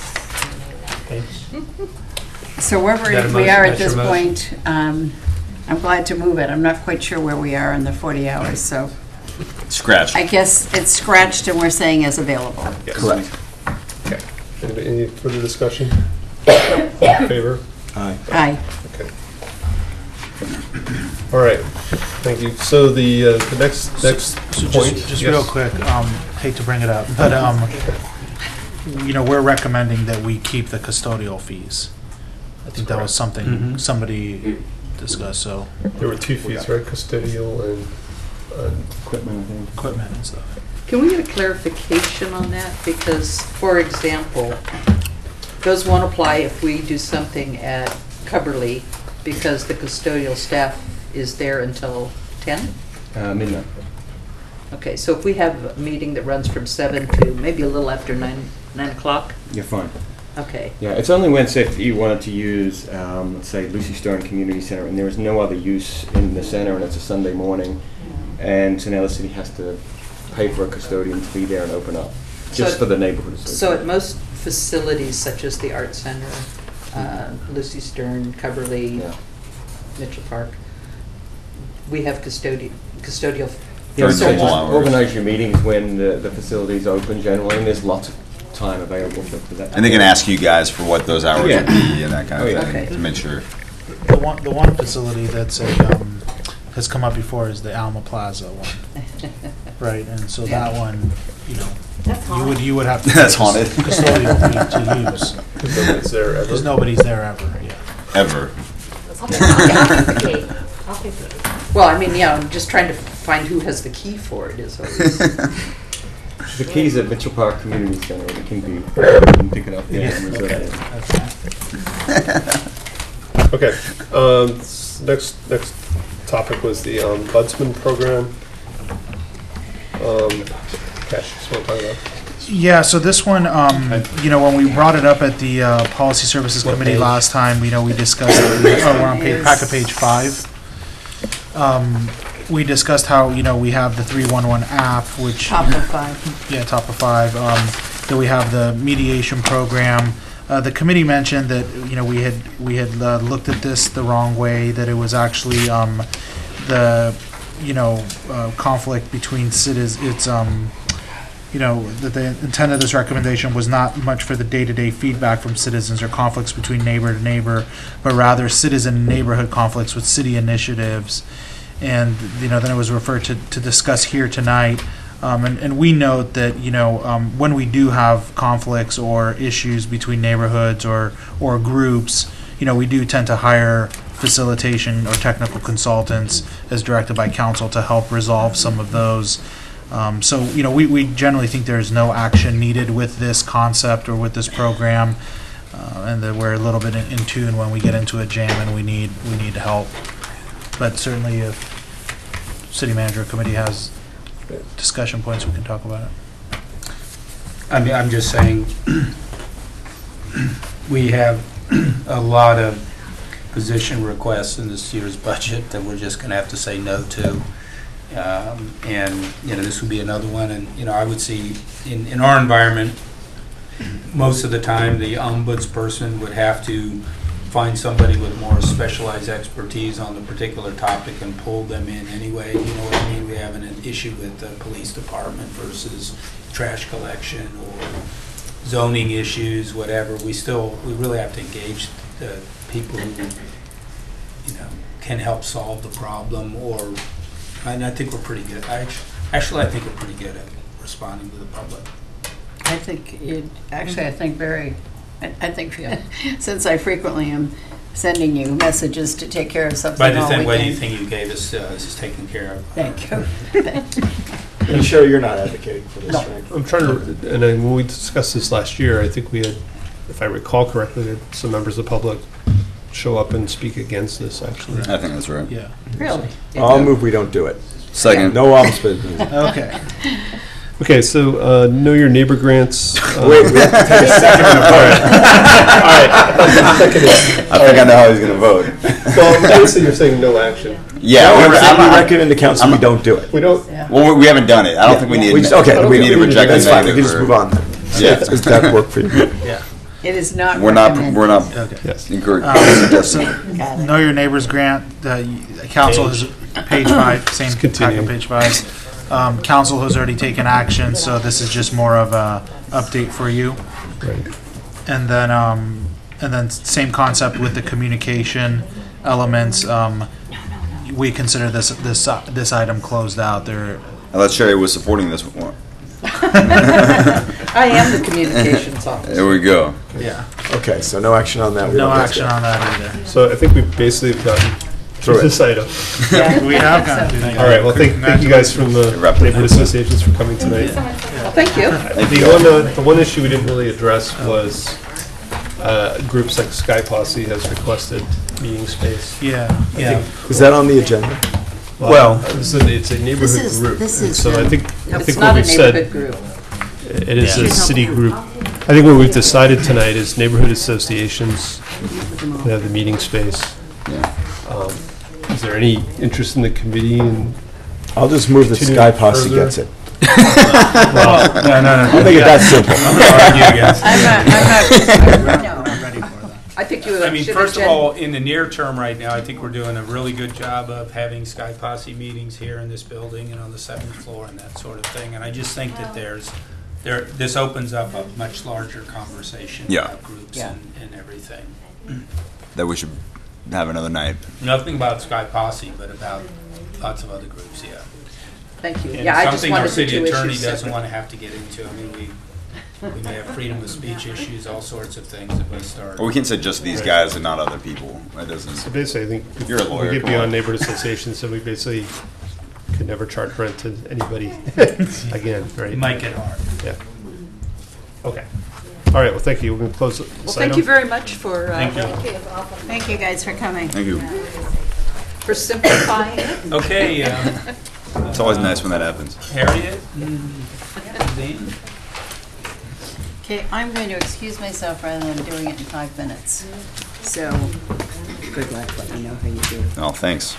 So wherever Is that a we motion? are at That's your this motion? point, I'm glad to move it. I'm not quite sure where we are in the 40 hours, so Scratch. I guess it's scratched and we're saying as available. Correct. Okay. Any further discussion? In favor? Aye. Aye. Okay. All right, thank you. So the next So point. just yes. real quick, hate to bring it up, but you know, we're recommending that we keep the custodial fees. I think that was something somebody discussed. So There were 2 fees, right? Custodial and Equipment, I think. equipment and stuff. Can we get a clarification on that? Because, for example, those won't apply if we do something at Cubberley because the custodial staff is there until 10? Midnight. Okay, so if we have a meeting that runs from 7 to maybe a little after 9 o'clock? You're fine. Okay. Yeah, it's only when, say, if you wanted to use, let's say, Lucy Stone Community Center, and there is no other use in the center, and it's a Sunday morning, and so now the city has to pay for a custodian to be there and open up, just So- for the neighborhood association. So at most facilities such as the Art Center, Lucy Stern, Cubberley, Mitchell Park, we have custodial. Yeah, so normal just hours. organize your meetings when the facility's open generally, and there's lots of time available for that. And they can ask you guys for what those hours Yeah. would be and that kind of Oh, yeah. thing Okay. to make sure. The one facility that's has come up before is the Alma Plaza one, right? And so that one, you would have to That's pay haunted. custodial fee to use. Nobody's there ever. Because nobody's there ever. Yeah. Ever. Well, I mean, yeah, I'm just trying to find who has the key for it is always. The keys at Mitchell Park Community Center, it can be, you can pick it up there and reserve it. Okay. Next topic was the Budsman program. Cash, you want to talk about? Yeah, so this one, when we brought it up at the Policy Services What Committee page? last time, we discussed, we're on back of page 5. We discussed how, we have the 311 app, which. Top of 5. Yeah, top of 5. That we have the mediation program. The committee mentioned that, we had looked at this the wrong way, that it was actually the, conflict between cities, that the intent of this recommendation was not much for the day-to-day feedback from citizens or conflicts between neighbor to neighbor, but rather citizen and neighborhood conflicts with city initiatives. And, then it was referred to discuss here tonight. And we note that, when we do have conflicts or issues between neighborhoods or groups, we do tend to hire facilitation or technical consultants as directed by council to help resolve some of those. So, we generally think there's no action needed with this concept or with this program, and that we're a little bit in tune when we get into a jam and we need help. But certainly if city manager committee has discussion points, we can talk about it. I mean, I'm just saying, we have a lot of position requests in this year's budget that we're just going to have to say no to. And, this would be another one. And, I would see in our environment, most of the time, the ombudsperson would have to find somebody with more specialized expertise on the particular topic and pull them in anyway. You know what I mean? We have an issue with the police department versus trash collection or zoning issues, whatever. We really have to engage the people who, can help solve the problem, and I think we're pretty good. I think we're pretty good at responding to the public. I think since I frequently am sending you messages to take care of something By the all same way, weekend. you think you gave us is taken care of. Thank you. I'm sure you're not advocating for this, No. right? I'm trying to, and then when we discussed this last year, I think we had, if I recall correctly, that some members of the public show up and speak against this, actually. I think that's right. Yeah. Really? I'll move we don't do it. Second. No ombudsman. Okay. Okay, so know your neighbor grants. Wait, we have to take a second. All right. I think I know how he's going to vote. Well, basically you're saying no action. Yeah, We I'm- recommend to council we don't do it. We don't. Yeah. Well, we haven't done it. I don't think we need. Okay, we need to reject that's the fine. We negative. can just move on then. Yeah. Does that work for you? Yeah. It is not We're not. recommended. We're not Okay. Yes. encouraging. So, Got it. Know Your Neighbors grant, council has, page 5, same Let's pack continue. on page 5. Council has already taken action, so this is just more of a update for you. Right. And then same concept with the communication elements. We consider this item closed out. There. I thought Sherry was supporting this one. I am the communications officer. There we go. Yeah. Okay, so no action on that. We No don't have action to. on that either. So I think we basically have gotten through this item. We have gone through that. All right, well, thank you guys from the Wrap it up. neighborhood associations for coming tonight. Thank you. The one issue we didn't really address was groups like Sky Posse has requested meeting space. Yeah, I yeah. think- Is that on the agenda? Well, it's a neighborhood This is- group. this and is so I the- think It's what not a we've said. neighborhood group. It is Yeah. a city group. I think what we've decided tonight is neighborhood associations can have the meeting space. Is there any interest in the committee in? I'll just move that Continue Sky Posse further. gets it. Well, no. I'll make it that simple. I'm ready for that. I think you I mean, should first of attend- all, in the near term right now, I think we're doing a really good job of having Sky Posse meetings here in this building and on the 7th floor and that sort of thing. And I just think that this opens up a much larger conversation Yeah. about groups Yeah. and everything. That we should have another night. Nothing about Sky Posse, but about lots of other groups, yeah. Thank you. And Yeah, I just something our wanted the city two attorney issues doesn't separate. want to have to get into. I mean, we may have freedom of speech issues, all sorts of things if we start. Or we can say just these guys and not other people. That doesn't. So basically, I think if You're a lawyer, we get come beyond on. neighborhood associations, so we basically could never charge rent to anybody again, right? It might get hard. Yeah. Okay. All right, well, thank you. We're going to close this Well, thank item. you very much for Thank you. Thank you guys for coming. Thank you. for simplifying it. Okay, It's always nice when that happens. Harriet? Dean? Okay, I'm going to excuse myself rather than doing it in 5 minutes. So, good luck, let me know how you do. Oh, thanks.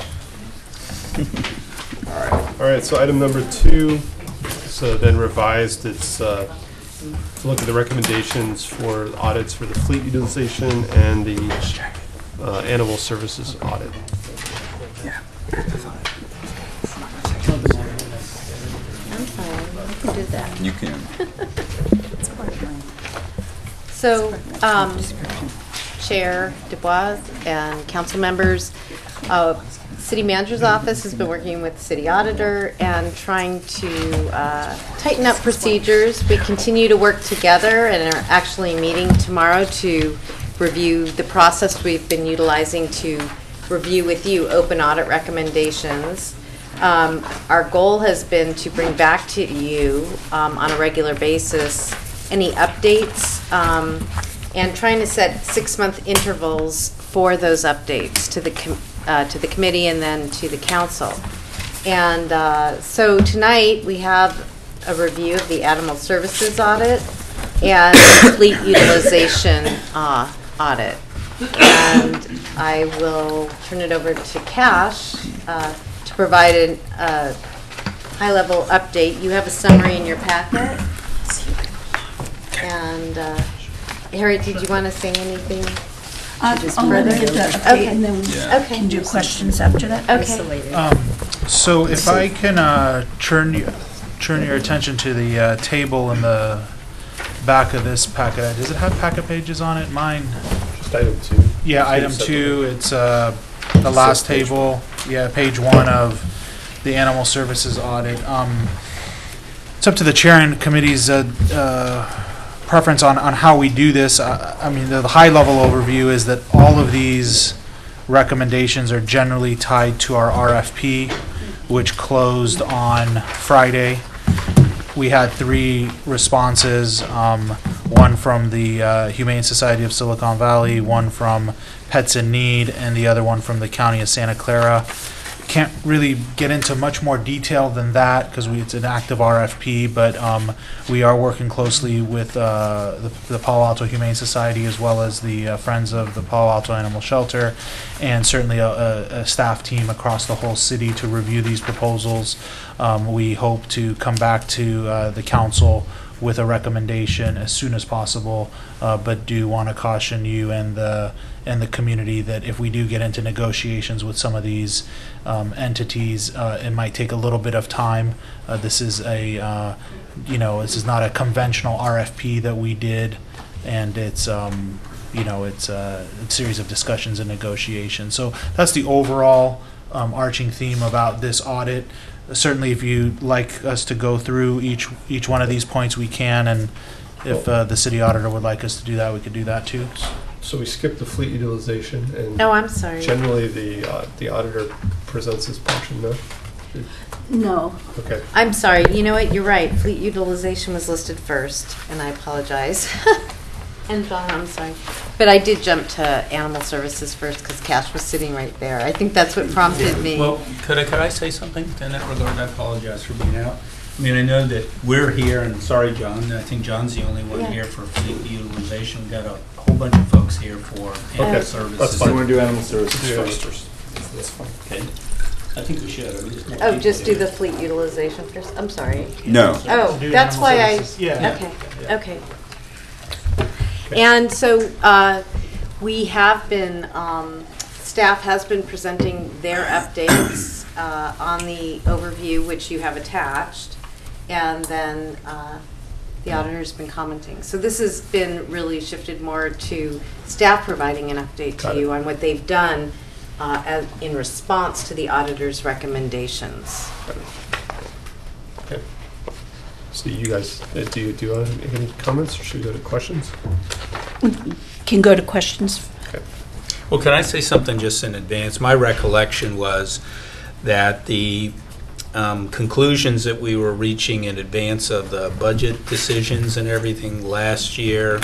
All right, so item number 2 has been revised. It's to look at the recommendations for audits for the fleet utilization and the animal services audit. I'm fine, I can do that. You can. So, Chair Dubois and council members, City Manager's Office has been working with the City Auditor and trying to tighten up procedures. We continue to work together and are actually meeting tomorrow to review the process we've been utilizing to review with you open audit recommendations. Our goal has been to bring back to you on a regular basis any updates and trying to set 6-month intervals for those updates to the committee and then to the council. And so tonight we have a review of the animal services audit and fleet utilization audit. And I will turn it over to Cash to provide a high-level update. You have a summary in your packet. And Harry, did you want to say anything? I'll let her get the update Okay. and then we can do questions after that. Okay. So if I can turn your attention to the table in the back of this packet. Does it have packet pages on it? Mine. Just item 2. Yeah, item 2. It's the last table. Yeah, page 1 of the animal services audit. It's up to the chair and committee's preference on how we do this. I mean, the high-level overview is that all of these recommendations are generally tied to our RFP, which closed on Friday. We had 3 responses, one from the Humane Society of Silicon Valley, one from Pets in Need, and the other one from the County of Santa Clara. Can't really get into much more detail than that because it's an active RFP, but we are working closely with the Palo Alto Humane Society as well as the Friends of the Palo Alto Animal Shelter, and certainly a staff team across the whole city to review these proposals. We hope to come back to the council with a recommendation as soon as possible, but do want to caution you and the community that if we do get into negotiations with some of these entities, it might take a little bit of time. This is this is not a conventional RFP that we did, and it's it's a series of discussions and negotiations. So that's the overall arching theme about this audit. Certainly, if you'd like us to go through each one of these points, we can, and if the city auditor would like us to do that, we could do that too. So we skipped the fleet utilization, and Oh, I'm sorry. generally the auditor presents his portion, no? No. Okay. I'm sorry. You know what? You're right. Fleet utilization was listed first, and I apologize. And John, I'm sorry, but I did jump to animal services first because Cash was sitting right there. I think that's what prompted me. Well, could I say something in that regard? I apologize for being out. I mean, I know that we're here, and sorry, John, I think John's the only one here for fleet utilization. We've got a whole bunch of folks here for animal services. That's fine. You want to do animal services Yeah. first? That's fine. Okay. I think we should. I mean, there's more Oh, people just do here. the fleet utilization first? I'm sorry. No. Oh, Do that's animal why I, services. Yeah. okay, okay. And so we have been, staff has been presenting their updates on the overview, which you have attached, and then the auditor's been commenting. So this has been really shifted more to staff providing an update to you on what they've done in response to the auditor's recommendations. Okay. So you guys, do you have any comments, or should we go to questions? Can go to questions. Okay. Well, can I say something just in advance? My recollection was that the conclusions that we were reaching in advance of the budget decisions and everything last year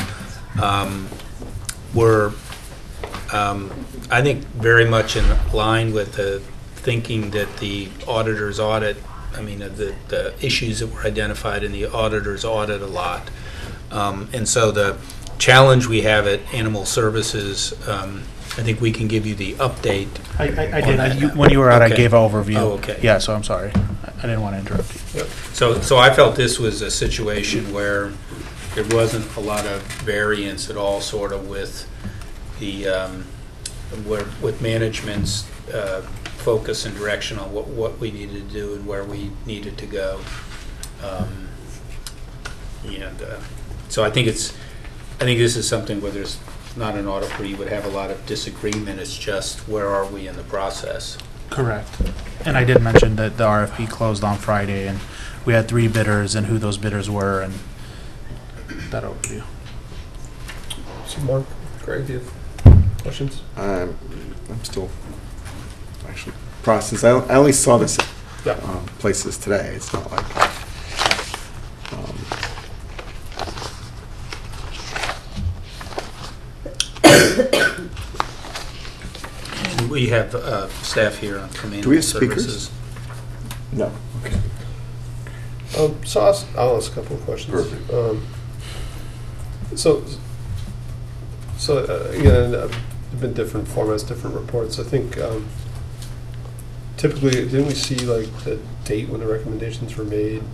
were, I think, very much in line with the thinking that the auditor's audit, I mean, the issues that were identified in the auditor's audit a lot. And so the challenge we have at Animal Services, I think we can give you the update. I did. When you were out, I Okay. gave an overview. Oh, okay. Yeah, so I'm sorry. I didn't want to interrupt you. Yep. So I felt this was a situation where there wasn't a lot of variance at all, sort of with the with management's focus and direction on what we needed to do and where we needed to go. So I think this is something where there's not an audit where you would have a lot of disagreement. It's just where are we in the process? Correct. And I did mention that the RFP closed on Friday, and we had 3 bidders and who those bidders were, and that overview. So Mark, Greg, do you have questions? I'm still actually processing. I only saw this Yeah. places today. It's not like. And we have staff here on command Do we have services. speakers? No. Okay. So I'll ask a couple of questions. Perfect. Again, there have been different formats, different reports. I think typically, didn't we see like the date when the recommendations were made?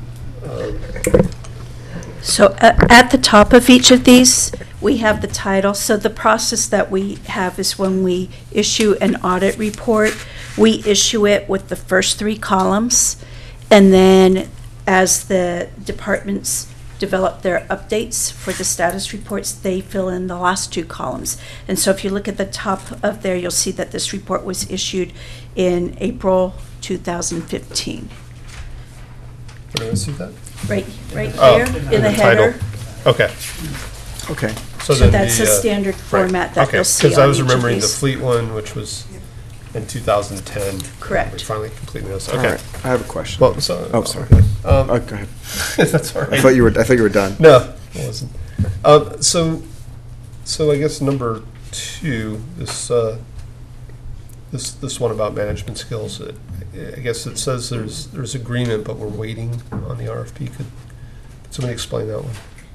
So at the top of each of these, we have the title. So the process that we have is when we issue an audit report, we issue it with the first 3 columns, and then as the departments develop their updates for the status reports, they fill in the last 2 columns. And so if you look at the top of there, you'll see that this report was issued in April 2015. Where do I see that? Right Oh, here in the title. header. Okay. Okay. So then that's the, a standard format that okay, you'll see because I on was each of remembering the these. fleet one, which was in 2010. Correct. We finally completed this. All Okay. right. I have a question. Well, so, oh, sorry. okay. Go ahead. That's all right. I thought you were done. No, it wasn't. So I guess number 2, this one about management skills. I guess it says there's agreement, but we're waiting on the RFP. Could somebody explain that one?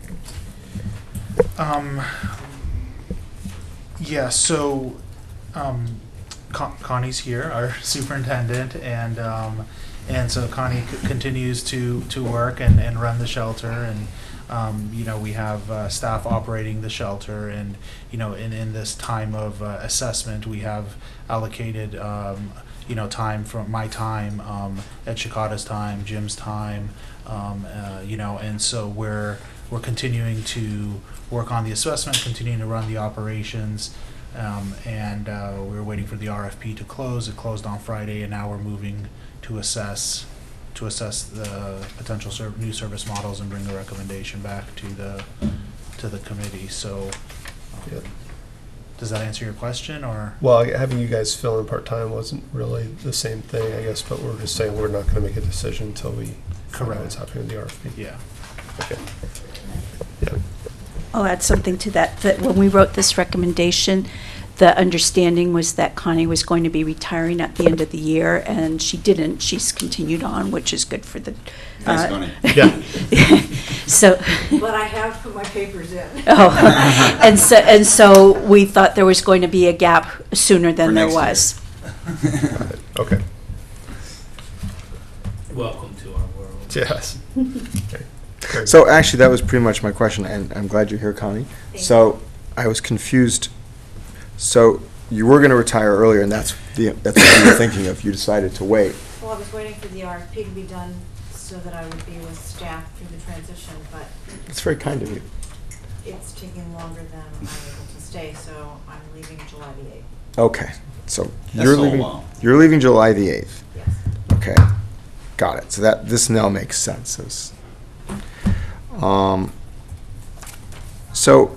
Yeah, so Connie's here, our superintendent, and so Connie continues to work and run the shelter, and we have staff operating the shelter, and in this time of assessment, we have allocated time from my time, Ed Shikata's time, Jim's time, and so we're continuing to work on the assessment, continuing to run the operations, and we're waiting for the RFP to close. It closed on Friday, and now we're moving to assess the potential new service models and bring a recommendation back to the committee. So, Yeah. does that answer your question, or? Well, having you guys fill in part-time wasn't really the same thing, I guess, but we're just saying we're not going to make a decision until we find out what's happening with the RFP. Yeah. Okay. Yeah. I'll add something to that, that when we wrote this recommendation, the understanding was that Connie was going to be retiring at the end of the year, and she didn't. She's continued on, which is good for the. Thanks, Connie. Yeah. So. But I have put my papers in. Oh, and so we thought there was going to be a gap sooner than there was. Okay. Welcome to our world. Yes. Okay. So actually, that was pretty much my question, and I'm glad you're here, Connie. So I was confused. So you were going to retire earlier, and that's what you were thinking of. You decided to wait. Well, I was waiting for the RFP to be done so that I would be with staff through the transition, but It's very kind of you. it's taking longer than I'm able to stay, so I'm leaving July the 8th. Okay. So That's you're so leaving. long. You're leaving July the 8th. Yes. Okay. Got it. So this now makes sense. So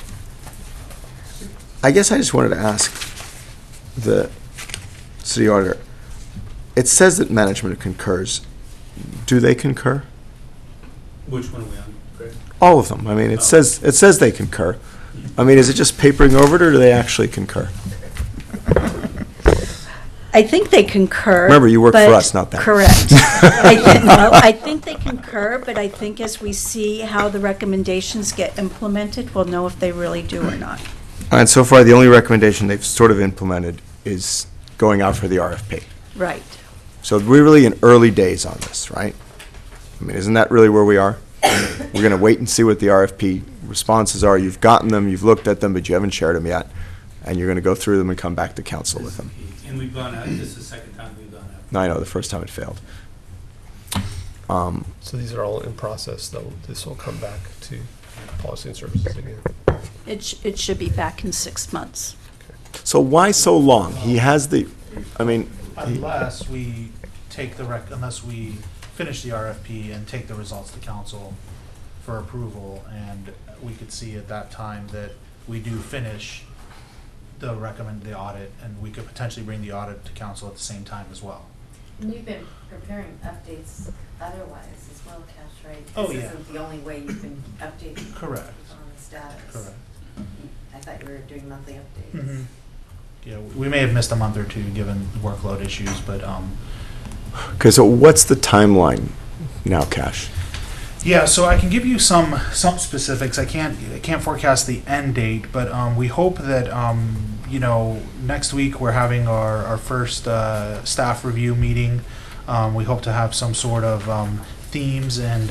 I guess I just wanted to ask the city auditor. It says that management concurs. Do they concur? Which one are we on, Greg? All of them. I mean, it says they concur. I mean, is it just papering over it, or do they actually concur? I think they concur. Remember, you work for but- us, not them. Correct. I think they concur, but I think as we see how the recommendations get implemented, we'll know if they really do or not. And so far, the only recommendation they've sort of implemented is going out for the RFP. Right. So we're really in early days on this, right? I mean, isn't that really where we are? We're going to wait and see what the RFP responses are. You've gotten them, you've looked at them, but you haven't shared them yet, and you're going to go through them and come back to council with them. And we've gone out, this is the second time we've gone out. No, I know, the first time it failed. So these are all in process, though. This will come back to policy and services again. It should be back in 6 months. So why so long? He has the, I mean. Unless we take unless we finish the RFP and take the results to council for approval, and we could see at that time that we do finish the audit, and we could potentially bring the audit to council at the same time as well. And you've been preparing updates otherwise as well, Cash, right? Oh, This yeah. isn't the only way you've been updating. Correct. On the status. Correct. I thought you were doing monthly updates. Mm-hmm. Yeah, we may have missed a month or two given workload issues, but Okay, so what's the timeline now, Cash? yeah. So I can give you some specifics. I can't forecast the end date, but we hope that next week we're having our first staff review meeting. We hope to have some sort of themes and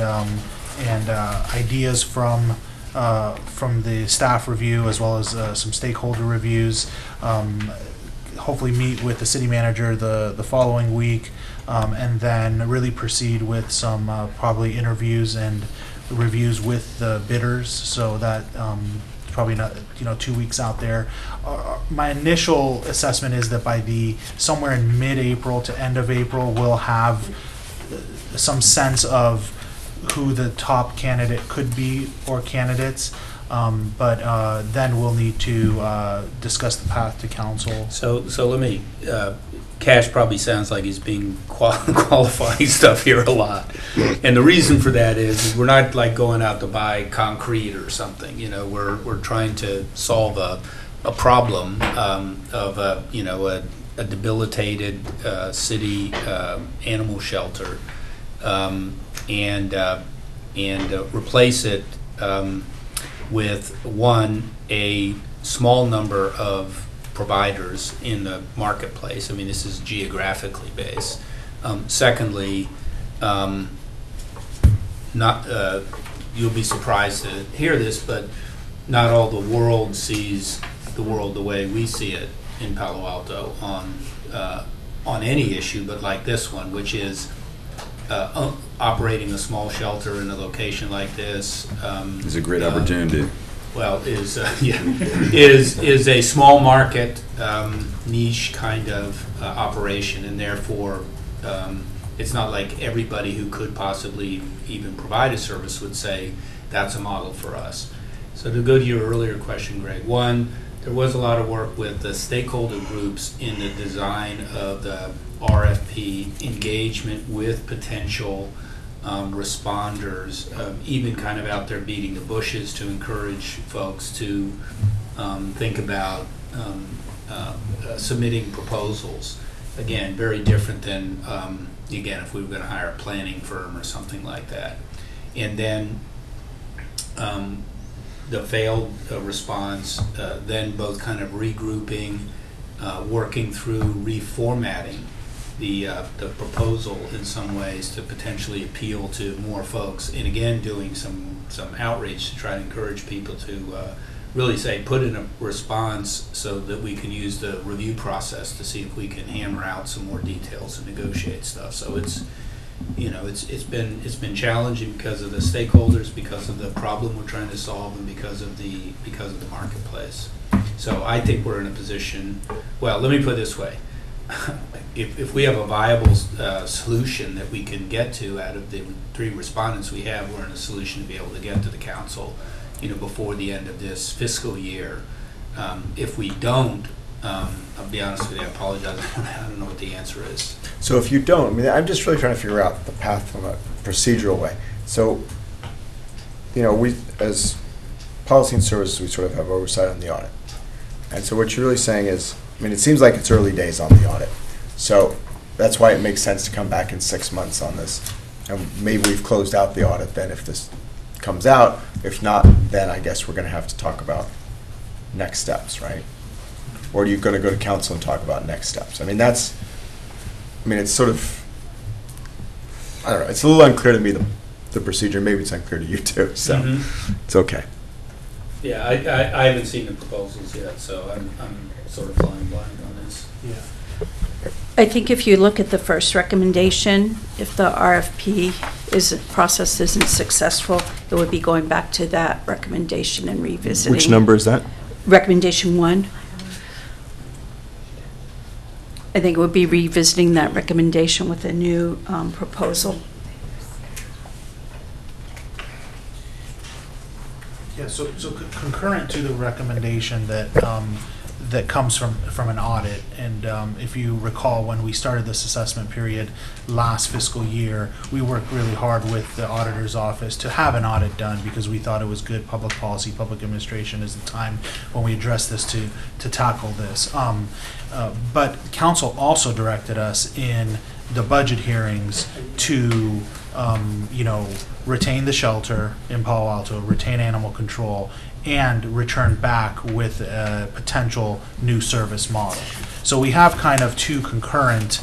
ideas from the staff review, as well as some stakeholder reviews. Hopefully meet with the city manager the following week, and then really proceed with some probably interviews and reviews with the bidders, so that probably not 2 weeks out there. My initial assessment is that by somewhere in mid-April to end of April, we'll have some sense of who the top candidate could be or candidates, but then we'll need to discuss the path to council. So let me, Cash probably sounds like he's being qualifying stuff here a lot. And the reason for that is we're not like going out to buy concrete or something. We're trying to solve a problem of a debilitated city animal shelter, and replace it with a small number of providers in the marketplace. I mean, this is geographically based. Secondly, you'll be surprised to hear this, but not all the world sees the world the way we see it in Palo Alto on any issue, but like this one, which is operating a small shelter in a location like this. It's a great opportunity. Well, is a small market niche kind of operation, and therefore it's not like everybody who could possibly even provide a service would say that's a model for us. So to go to your earlier question, Greg, one, there was a lot of work with the stakeholder groups in the design of the RFP, engagement with potential responders, even kind of out there beating the bushes to encourage folks to think about submitting proposals. Again, very different than, again, if we were going to hire a planning firm or something like that. And then the failed response, then both kind of regrouping, working through reformatting the proposal in some ways to potentially appeal to more folks, and again doing some outreach to try to encourage people to really say put in a response so that we can use the review process to see if we can hammer out some more details and negotiate stuff. So it's been challenging because of the stakeholders, because of the problem we're trying to solve, and because of the marketplace. So I think we're in a position. Well, let me put it this way: if we have a viable solution that we can get to out of the 3 respondents we have, we're in a solution to be able to get to the council, before the end of this fiscal year. If we don't, I'll be honest with you, I apologize. I don't know what the answer is. So if you don't, I mean, I'm just really trying to figure out the path from a procedural way. So, we, as policy and services, we sort of have oversight on the audit. And so what you're really saying is, I mean, it seems like it's early days on the audit. So that's why it makes sense to come back in 6 months on this. And maybe we've closed out the audit then if this comes out. If not, then I guess we're going to have to talk about next steps, right? Or are you going to go to council and talk about next steps? I mean, it's sort of, I don't know, it's a little unclear to me, the procedure. Maybe it's unclear to you too, so It's okay. Yeah, I haven't seen the proposals yet, so I'm sort of flying blind on this. Yeah. I think if you look at the first recommendation, if the RFP process isn't successful, it would be going back to that recommendation and revisiting. Which number is that? Recommendation 1. I think it would be revisiting that recommendation with a new proposal. Yeah, so concurrent to the recommendation that comes from an audit, and if you recall, when we started this assessment period last fiscal year, we worked really hard with the auditor's office to have an audit done because we thought it was good public policy, public administration is the time when we addressed this to tackle this. But council also directed us in the budget hearings to retain the shelter in Palo Alto, retain animal control, and return back with a potential new service model. So we have kind of 2 concurrent,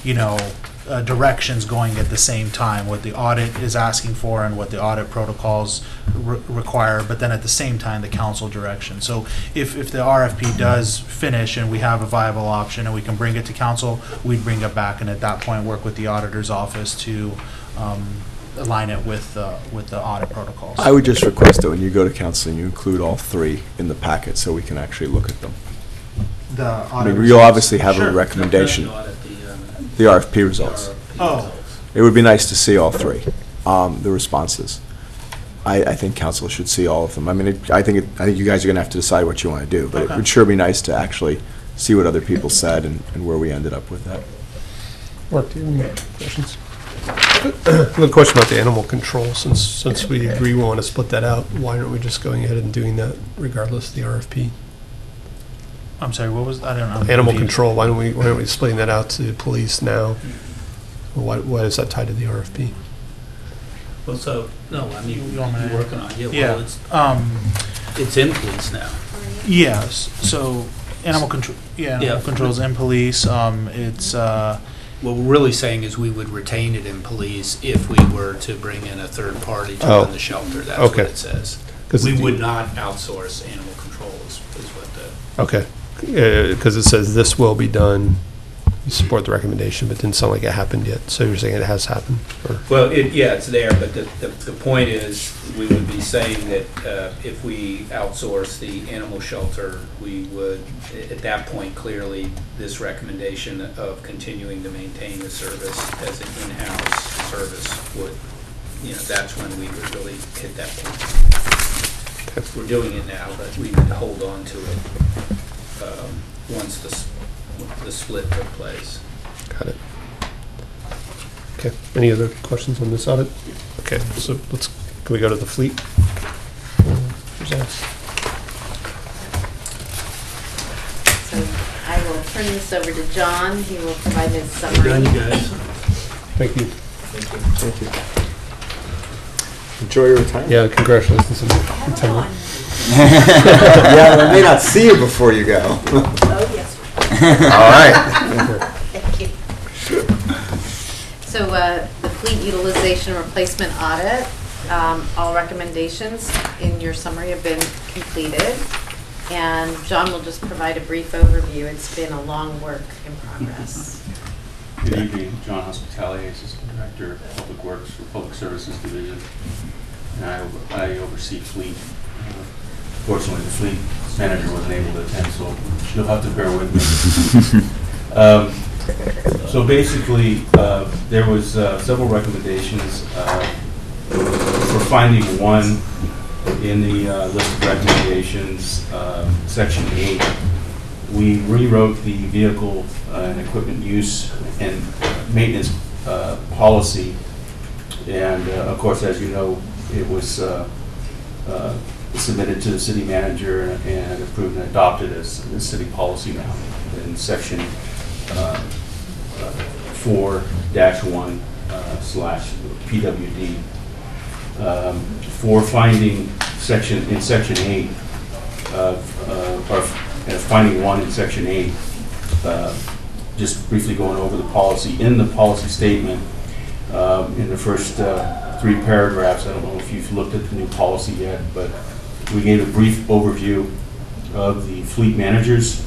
directions going at the same time, what the audit is asking for and what the audit protocols require, but then at the same time, the council direction. So if the RFP does finish and we have a viable option and we can bring it to council, we'd bring it back and at that point work with the auditor's office to align it with the audit protocols. I would just request that when you go to council, you include all 3 in the packet so we can actually look at them. I mean, you'll obviously have a recommendation. The RFP results. Oh. It would be nice to see all 3, the responses. I think council should see all of them. I mean, I think you guys are going to have to decide what you want to do, but it would sure be nice to actually see what other people said and where we ended up with that. Mark, do you have any questions? I have a question about the animal control. Since we agree we want to split that out, why aren't we just going ahead and doing that regardless of the RFP? I'm sorry, what was, I don't know. Animal control, why aren't we splitting that out to police now? Why is that tied to the RFP? Well, so, no, I mean, You want me to- you're working on it. Yeah. Well, it's in police now. Yes, so animal control, animal control's in police, it's, What we're really saying is we would retain it in police if we were to bring in a third party to run the shelter. That's what it says. We would not outsource animal control is what the... Okay, because it says this will be done, you support the recommendation, but it didn't sound like it happened yet. So you're saying it has happened? Or? Well, it's there, but the point is we would be saying that if we outsource the animal shelter, we would, at that point, clearly, this recommendation of continuing to maintain the service as an in-house service would, that's when we would really hit that point. Okay. We're doing it now, but we would hold on to it once the split took place. Got it. Okay, any other questions on this audit? Okay, so can we go to the fleet? So I will turn this over to John. He will provide his summary. Thank you. Thank you. Enjoy your retirement. Yeah, congratulations on your retirement. Yeah, I may not see you before you go. Oh, yes. All right. Thank you. So the fleet utilization replacement audit, all recommendations in your summary have been completed. And John will just provide a brief overview. It's been a long work in progress. Good evening, John Hospitality, Assistant Director of Public Works for Public Services Division. And I oversee fleet. Fortunately, the fleet manager wasn't able to attend, so you'll have to bear with me. So basically, there was several recommendations for finding one in the list of recommendations, Section 8. We rewrote the vehicle and equipment use and maintenance policy, and of course, as you know, it was submitted to the city manager and approved and adopted as the city policy now in Section 4-1 slash PWD. For finding Section 8 or finding one in Section 8, just briefly going over the policy. In the policy statement, in the first 3 paragraphs, I don't know if you've looked at the new policy yet, but we gave a brief overview of the fleet manager's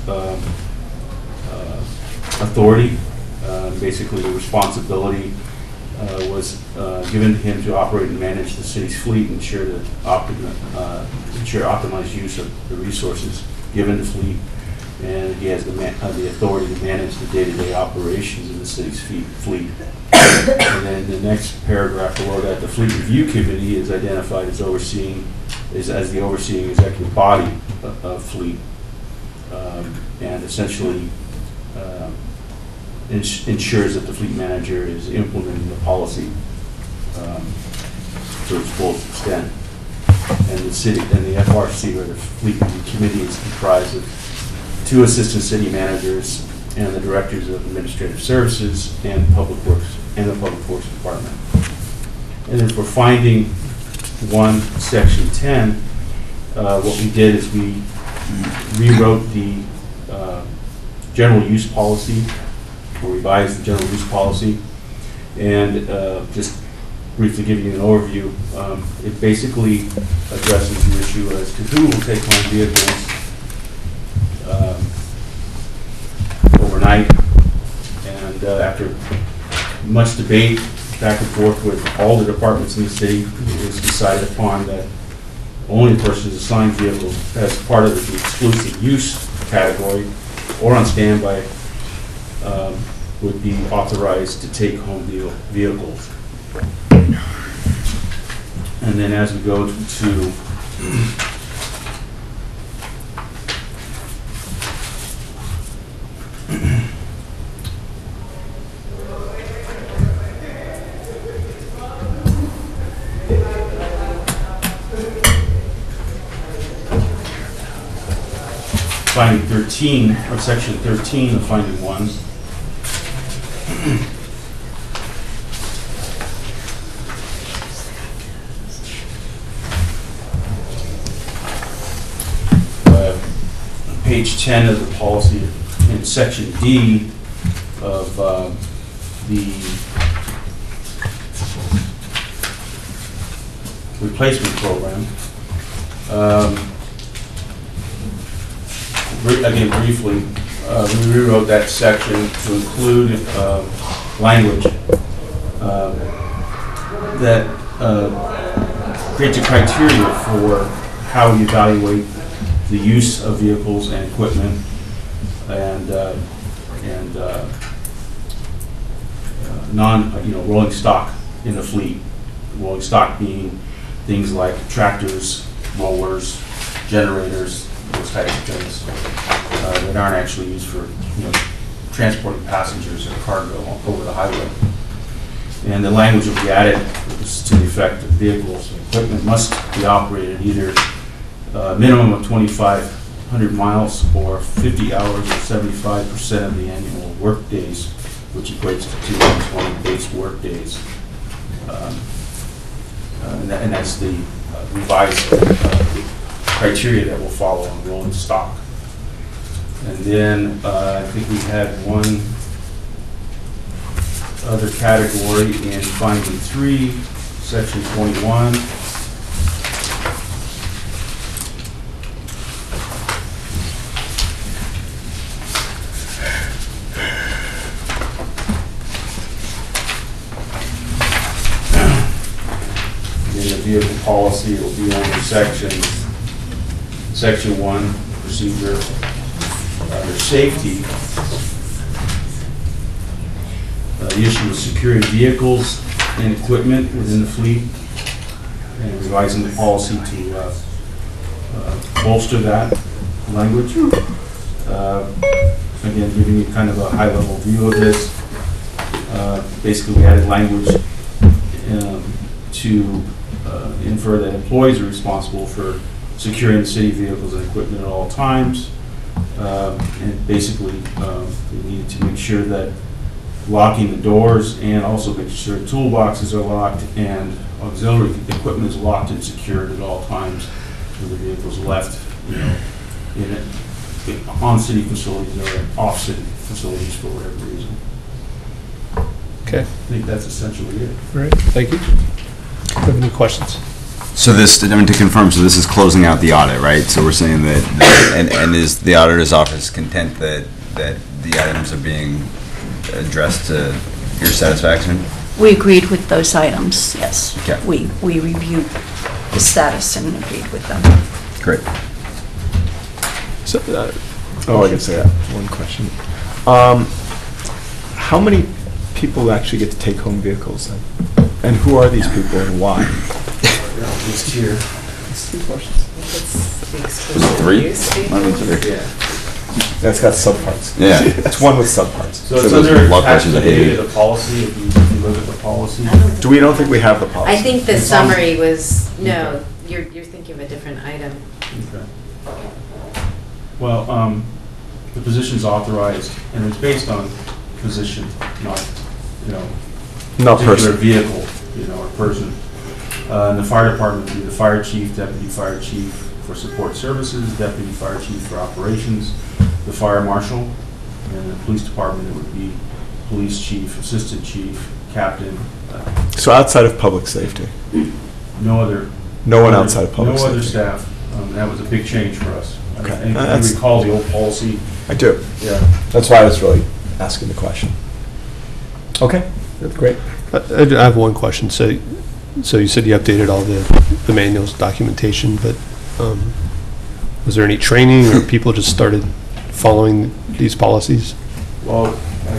authority. Basically, the responsibility was given to him to operate and manage the city's fleet, ensure optimized use of the resources given to fleet, and he has the authority to manage the day-to-day operations of the city's fleet. And then the next paragraph below that, the Fleet Review Committee is identified as the overseeing executive body of fleet, and essentially ensures that the fleet manager is implementing the policy to its fullest extent. And the city and the FRC, or the Fleet Review Committee, is comprised of 2 assistant city managers and the directors of administrative services and public works and the public works department. And then for finding 1, Section 10, what we did is we rewrote the general use policy, or revised the general use policy, and just briefly giving you an overview, it basically addresses the issue as to who will take home vehicles overnight. And after much debate back and forth with all the departments in the city, it was decided upon that only persons assigned vehicles as part of the exclusive use category or on standby would be authorized to take home vehicles. And then as we go to finding 13, or Section 13 of finding 1, page 10 of the policy, in Section D of the replacement program. Again, briefly, we rewrote that section to include language that creates a criteria for how we evaluate the use of vehicles and equipment, and rolling stock in the fleet. Rolling stock being things like tractors, mowers, generators, those types of things that aren't actually used for transporting passengers or cargo over the highway. And the language will be added to the effect that vehicles and equipment must be operated either a minimum of 2,500 miles or 50 hours or 75% of the annual work days, which equates to 220 base work days. And that's the revised criteria that will follow on rolling stock. And then I think we had one other category in finding 3, section 21. In the vehicle policy, it will be under section 1, procedure, under safety. The issue of securing vehicles and equipment within the fleet, and revising the policy to bolster that language. Again, giving you kind of a high-level view of this. Basically, we added language to infer that employees are responsible for securing the city vehicles and equipment at all times. And basically, we needed to make sure that locking the doors and also making sure toolboxes are locked and auxiliary equipment is locked and secured at all times when the vehicle's left, on city facilities or off city facilities for whatever reason. Okay. I think that's essentially it. All right, thank you. Do you have any questions? So this, I mean, to confirm, so this is closing out the audit, right? So we're saying that, and is the auditor's office content that the items are being addressed to your satisfaction? We agreed with those items, yes. Okay. We reviewed the status and agreed with them. Great. So, I can say that. One question. How many people actually get to take home vehicles then? And who are these people and why? Just here. It's 2 questions. Three? That's got subparts. Yeah. It's one with subparts. So it's under attached to the policy, if you look at the policy. We don't think we have the policy. I think the summary was, no, you're thinking of a different item. Okay. Well, the position's authorized, and it's based on position, not, Not particular person. vehicle, or person. In the fire department would be the fire chief, deputy fire chief for support services, deputy fire chief for operations, the fire marshal, and the police department it would be police chief, assistant chief, captain. So outside of public safety? No other. No one outside of public safety? No other staff. That was a big change for us. Okay. And you recall the old policy? I do. Yeah. That's why I was really asking the question. Okay, that's great. I have one question. So you said you updated all the manuals, documentation, but was there any training or people just started following these policies? Well,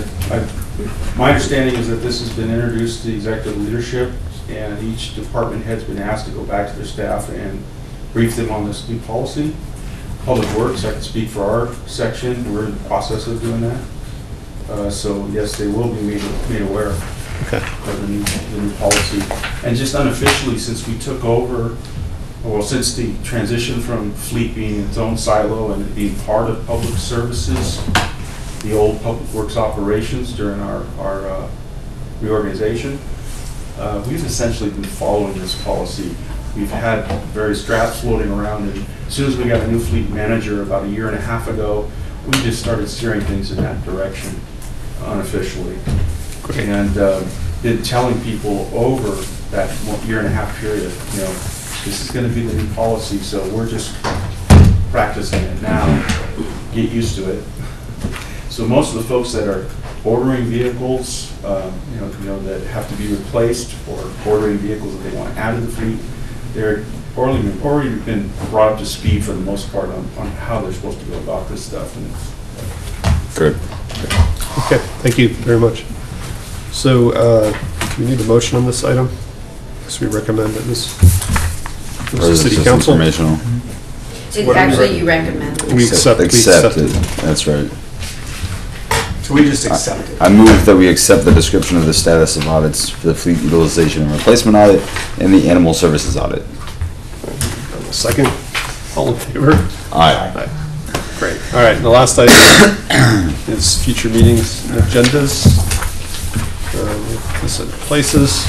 my understanding is that this has been introduced to the executive leadership, and each department head's been asked to go back to their staff and brief them on this new policy. Public Works, I can speak for our section, we're in the process of doing that. So yes, they will be made aware of the new policy. And just unofficially, since we took over, since the transition from fleet being its own silo and it being part of public services, the old Public Works operations during our reorganization, we've essentially been following this policy. We've had various drafts floating around, and as soon as we got a new fleet manager about 1.5 years ago, we just started steering things in that direction unofficially. Great. And been telling people over that 1.5 year period, this is going to be the new policy, so we're just practicing it now. Get used to it. So most of the folks that are ordering vehicles, that have to be replaced, or ordering vehicles that they want to add to the fleet, they're already been brought up to speed for the most part on how they're supposed to go about this stuff. And Good. Okay, thank you very much. So, do we need a motion on this item? Because we recommend that this Or goes is to it City just Council. informational? It's actually you recommend. We accept Accepted, it. that's right. So we just accept it. I move that we accept the description of the status of audits for the fleet utilization and replacement audit and the animal services audit. Second, all in favor? Aye. Great. All right, and the last item is future meetings and agendas. This in places.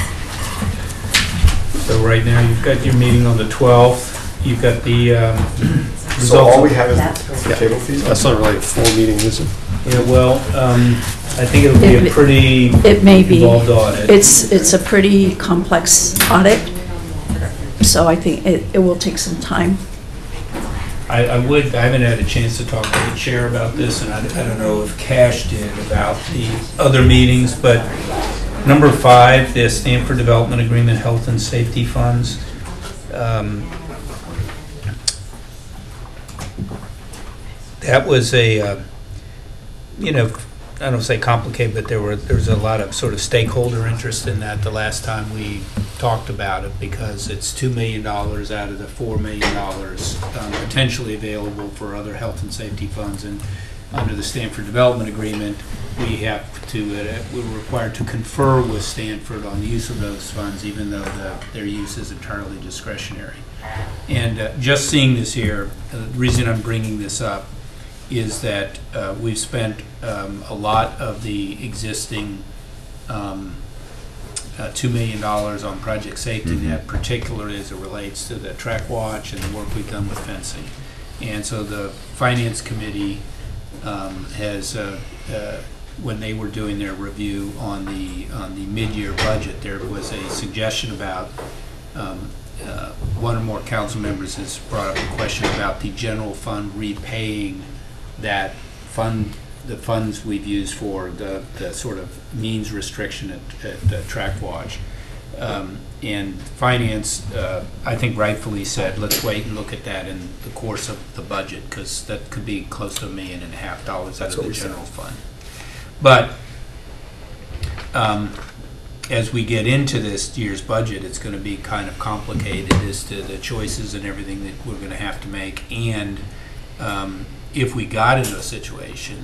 So right now, you've got your meeting on the 12th. You've got the results. So all we have is the table fees? That's not really a full meeting, is it? Yeah, well, I think it'll be a pretty It may be. involved audit. It's a pretty complex audit, so I think it will take some time. I haven't had a chance to talk to the chair about this, and I don't know if Cash did about the other meetings, but number 5, the Stanford Development Agreement Health and Safety Funds. That was a, I don't say complicated, but there was a lot of sort of stakeholder interest in that the last time we talked about it, because it's $2 million out of the $4 million potentially available for other health and safety funds. And under the Stanford Development Agreement, we're required to confer with Stanford on the use of those funds, even though their use is entirely discretionary. And just seeing this here, the reason I'm bringing this up is that we've spent a lot of the existing $2 million on project safety net, particularly as it relates to the track watch and the work we've done with fencing. And so the Finance Committee has, when they were doing their review on the mid-year budget, there was a suggestion about one or more council members has brought up a question about the general fund repaying that fund, the funds we've used for the sort of means restriction at Track Watch. And Finance, I think rightfully said, let's wait and look at that in the course of the budget, because that could be close to $1.5 million out of the general fund. But as we get into this year's budget, it's going to be kind of complicated as to the choices and everything that we're going to have to make. And if we got into a situation,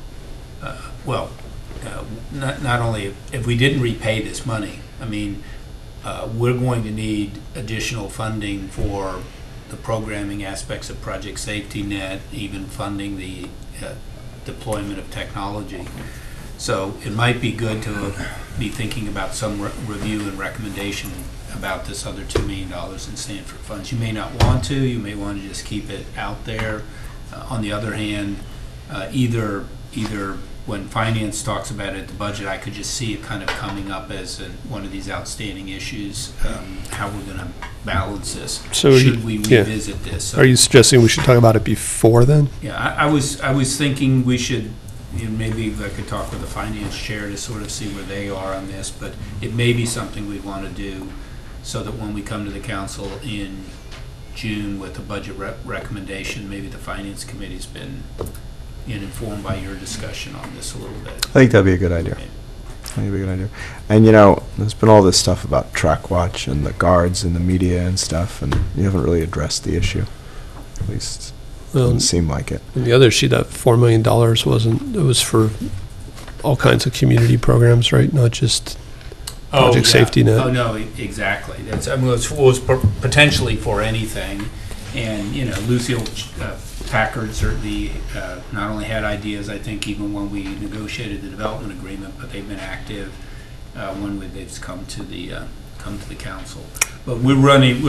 not only if we didn't repay this money, I mean, we're going to need additional funding for the programming aspects of Project Safety Net, even funding the deployment of technology. So it might be good to be thinking about some review and recommendation about this other $2 million in Stanford funds. You may not want to. You may want to just keep it out there. On the other hand, either when Finance talks about it at the budget, I could just see it kind of coming up as one of these outstanding issues, how we're going to balance this. So should we revisit this? So, are you suggesting we should talk about it before then? Yeah, I was thinking we should, maybe I could talk with the Finance chair to sort of see where they are on this, but it may be something we'd want to do so that when we come to the council in June with a budget recommendation, maybe the Finance Committee's been informed by your discussion on this a little bit. I think that'd be a good idea. I think it'd be a good idea. And there's been all this stuff about Track Watch and the guards and the media and stuff, and you haven't really addressed the issue. At least doesn't seem like it. And the other sheet, that $4 million it was for all kinds of community programs, right? Not just Project Safety Net. Oh, no, exactly. It was potentially for anything. And, Lucille Packard certainly not only had ideas, I think, even when we negotiated the development agreement, but they've been active when they've come to the council. But we're running.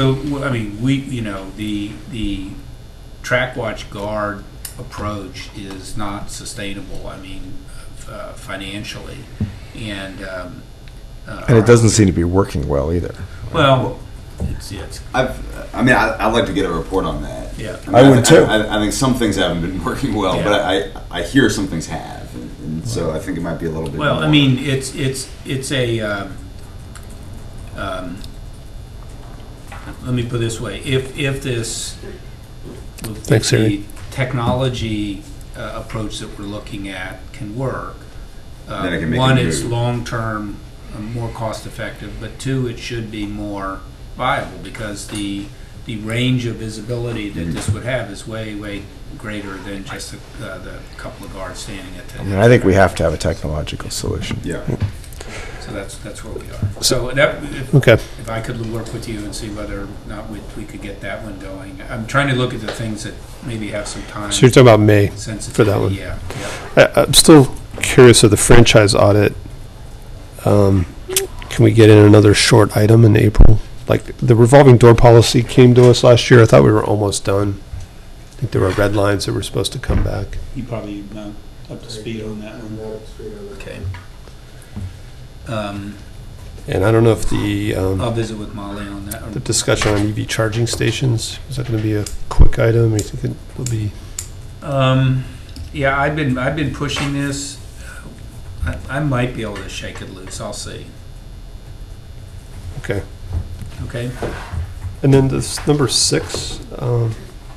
The Track Watch Guard approach is not sustainable. I mean, financially, and it doesn't seem to be working well either. Well, I'd like to get a report on that. Yeah, I would too. I think some things haven't been working well, Yeah. but I hear some things have, and so I think it might be a little bit. Well, more. I mean, it's a. Let me put it this way: if the technology approach that we're looking at can work, then it can make one, it it's long-term, more cost-effective, but two, it should be more viable, because the the range of visibility that this would have is way, way greater than just the couple of guards standing at the. I mean, I think we have to have a technological solution. Yeah. So that's where we are. So that, if I could work with you and see whether or not we could get that one going. I'm trying to look at the things that maybe have some time. So you're talking about May for that one? Yeah. I'm still curious of the franchise audit. Can we get in another short item in April? Like the revolving door policy came to us last year. I thought we were almost done. I think there were red lines that were supposed to come back. You probably not up to speed on that one. Okay. And I don't know if the I'll visit with Molly on that. the discussion on EV charging stations, is that going to be a quick item? Or you think it will be? Yeah, I've been pushing this. I might be able to shake it loose. I'll see. Okay. Okay. And then this number 6, I'm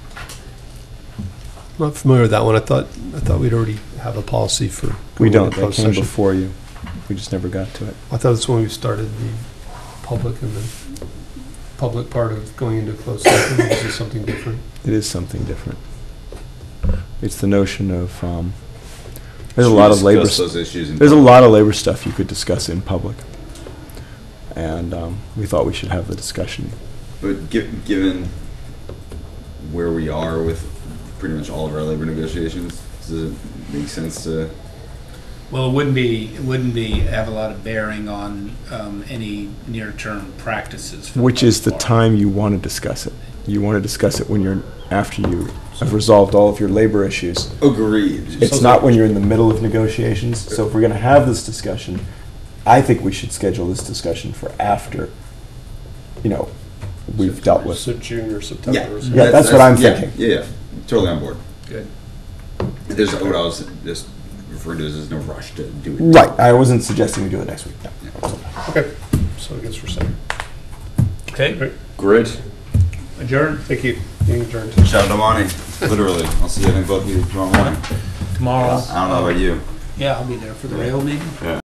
not familiar with that one. I thought we'd already have a policy for. We going don't. into That closed came session. before you. We just never got to it. I thought that's when we started the public and the public part of going into closed session. Is this something different? It is something different. It's the notion of there's a lot of labor. Those issues in There's a lot of labor stuff you could discuss in public, and we thought we should have the discussion. But given where we are with pretty much all of our labor negotiations, does it make sense to? Well, it wouldn't be have a lot of bearing on any near-term practices. Which is the time you want to discuss it. You want to discuss it when you're after you have resolved all of your labor issues. Agreed. It's not when you're in the middle of negotiations. So if we're going to have this discussion, I think we should schedule this discussion for after, we've dealt with. So June or September. Yeah, or something. Yeah, that's what I'm thinking. Yeah, totally on board. Good. There's what I was just referring to as there's no rush to do it. Right. I wasn't suggesting we do it next week. No. Okay. So I guess we're set. Okay. Great. Adjourn. Thank you. Being adjourned. Shout out to Monty. Literally. I'll see you, I think, both of you tomorrow morning. Tomorrow. I don't know about you. Yeah, I'll be there for the rail meeting. Yeah.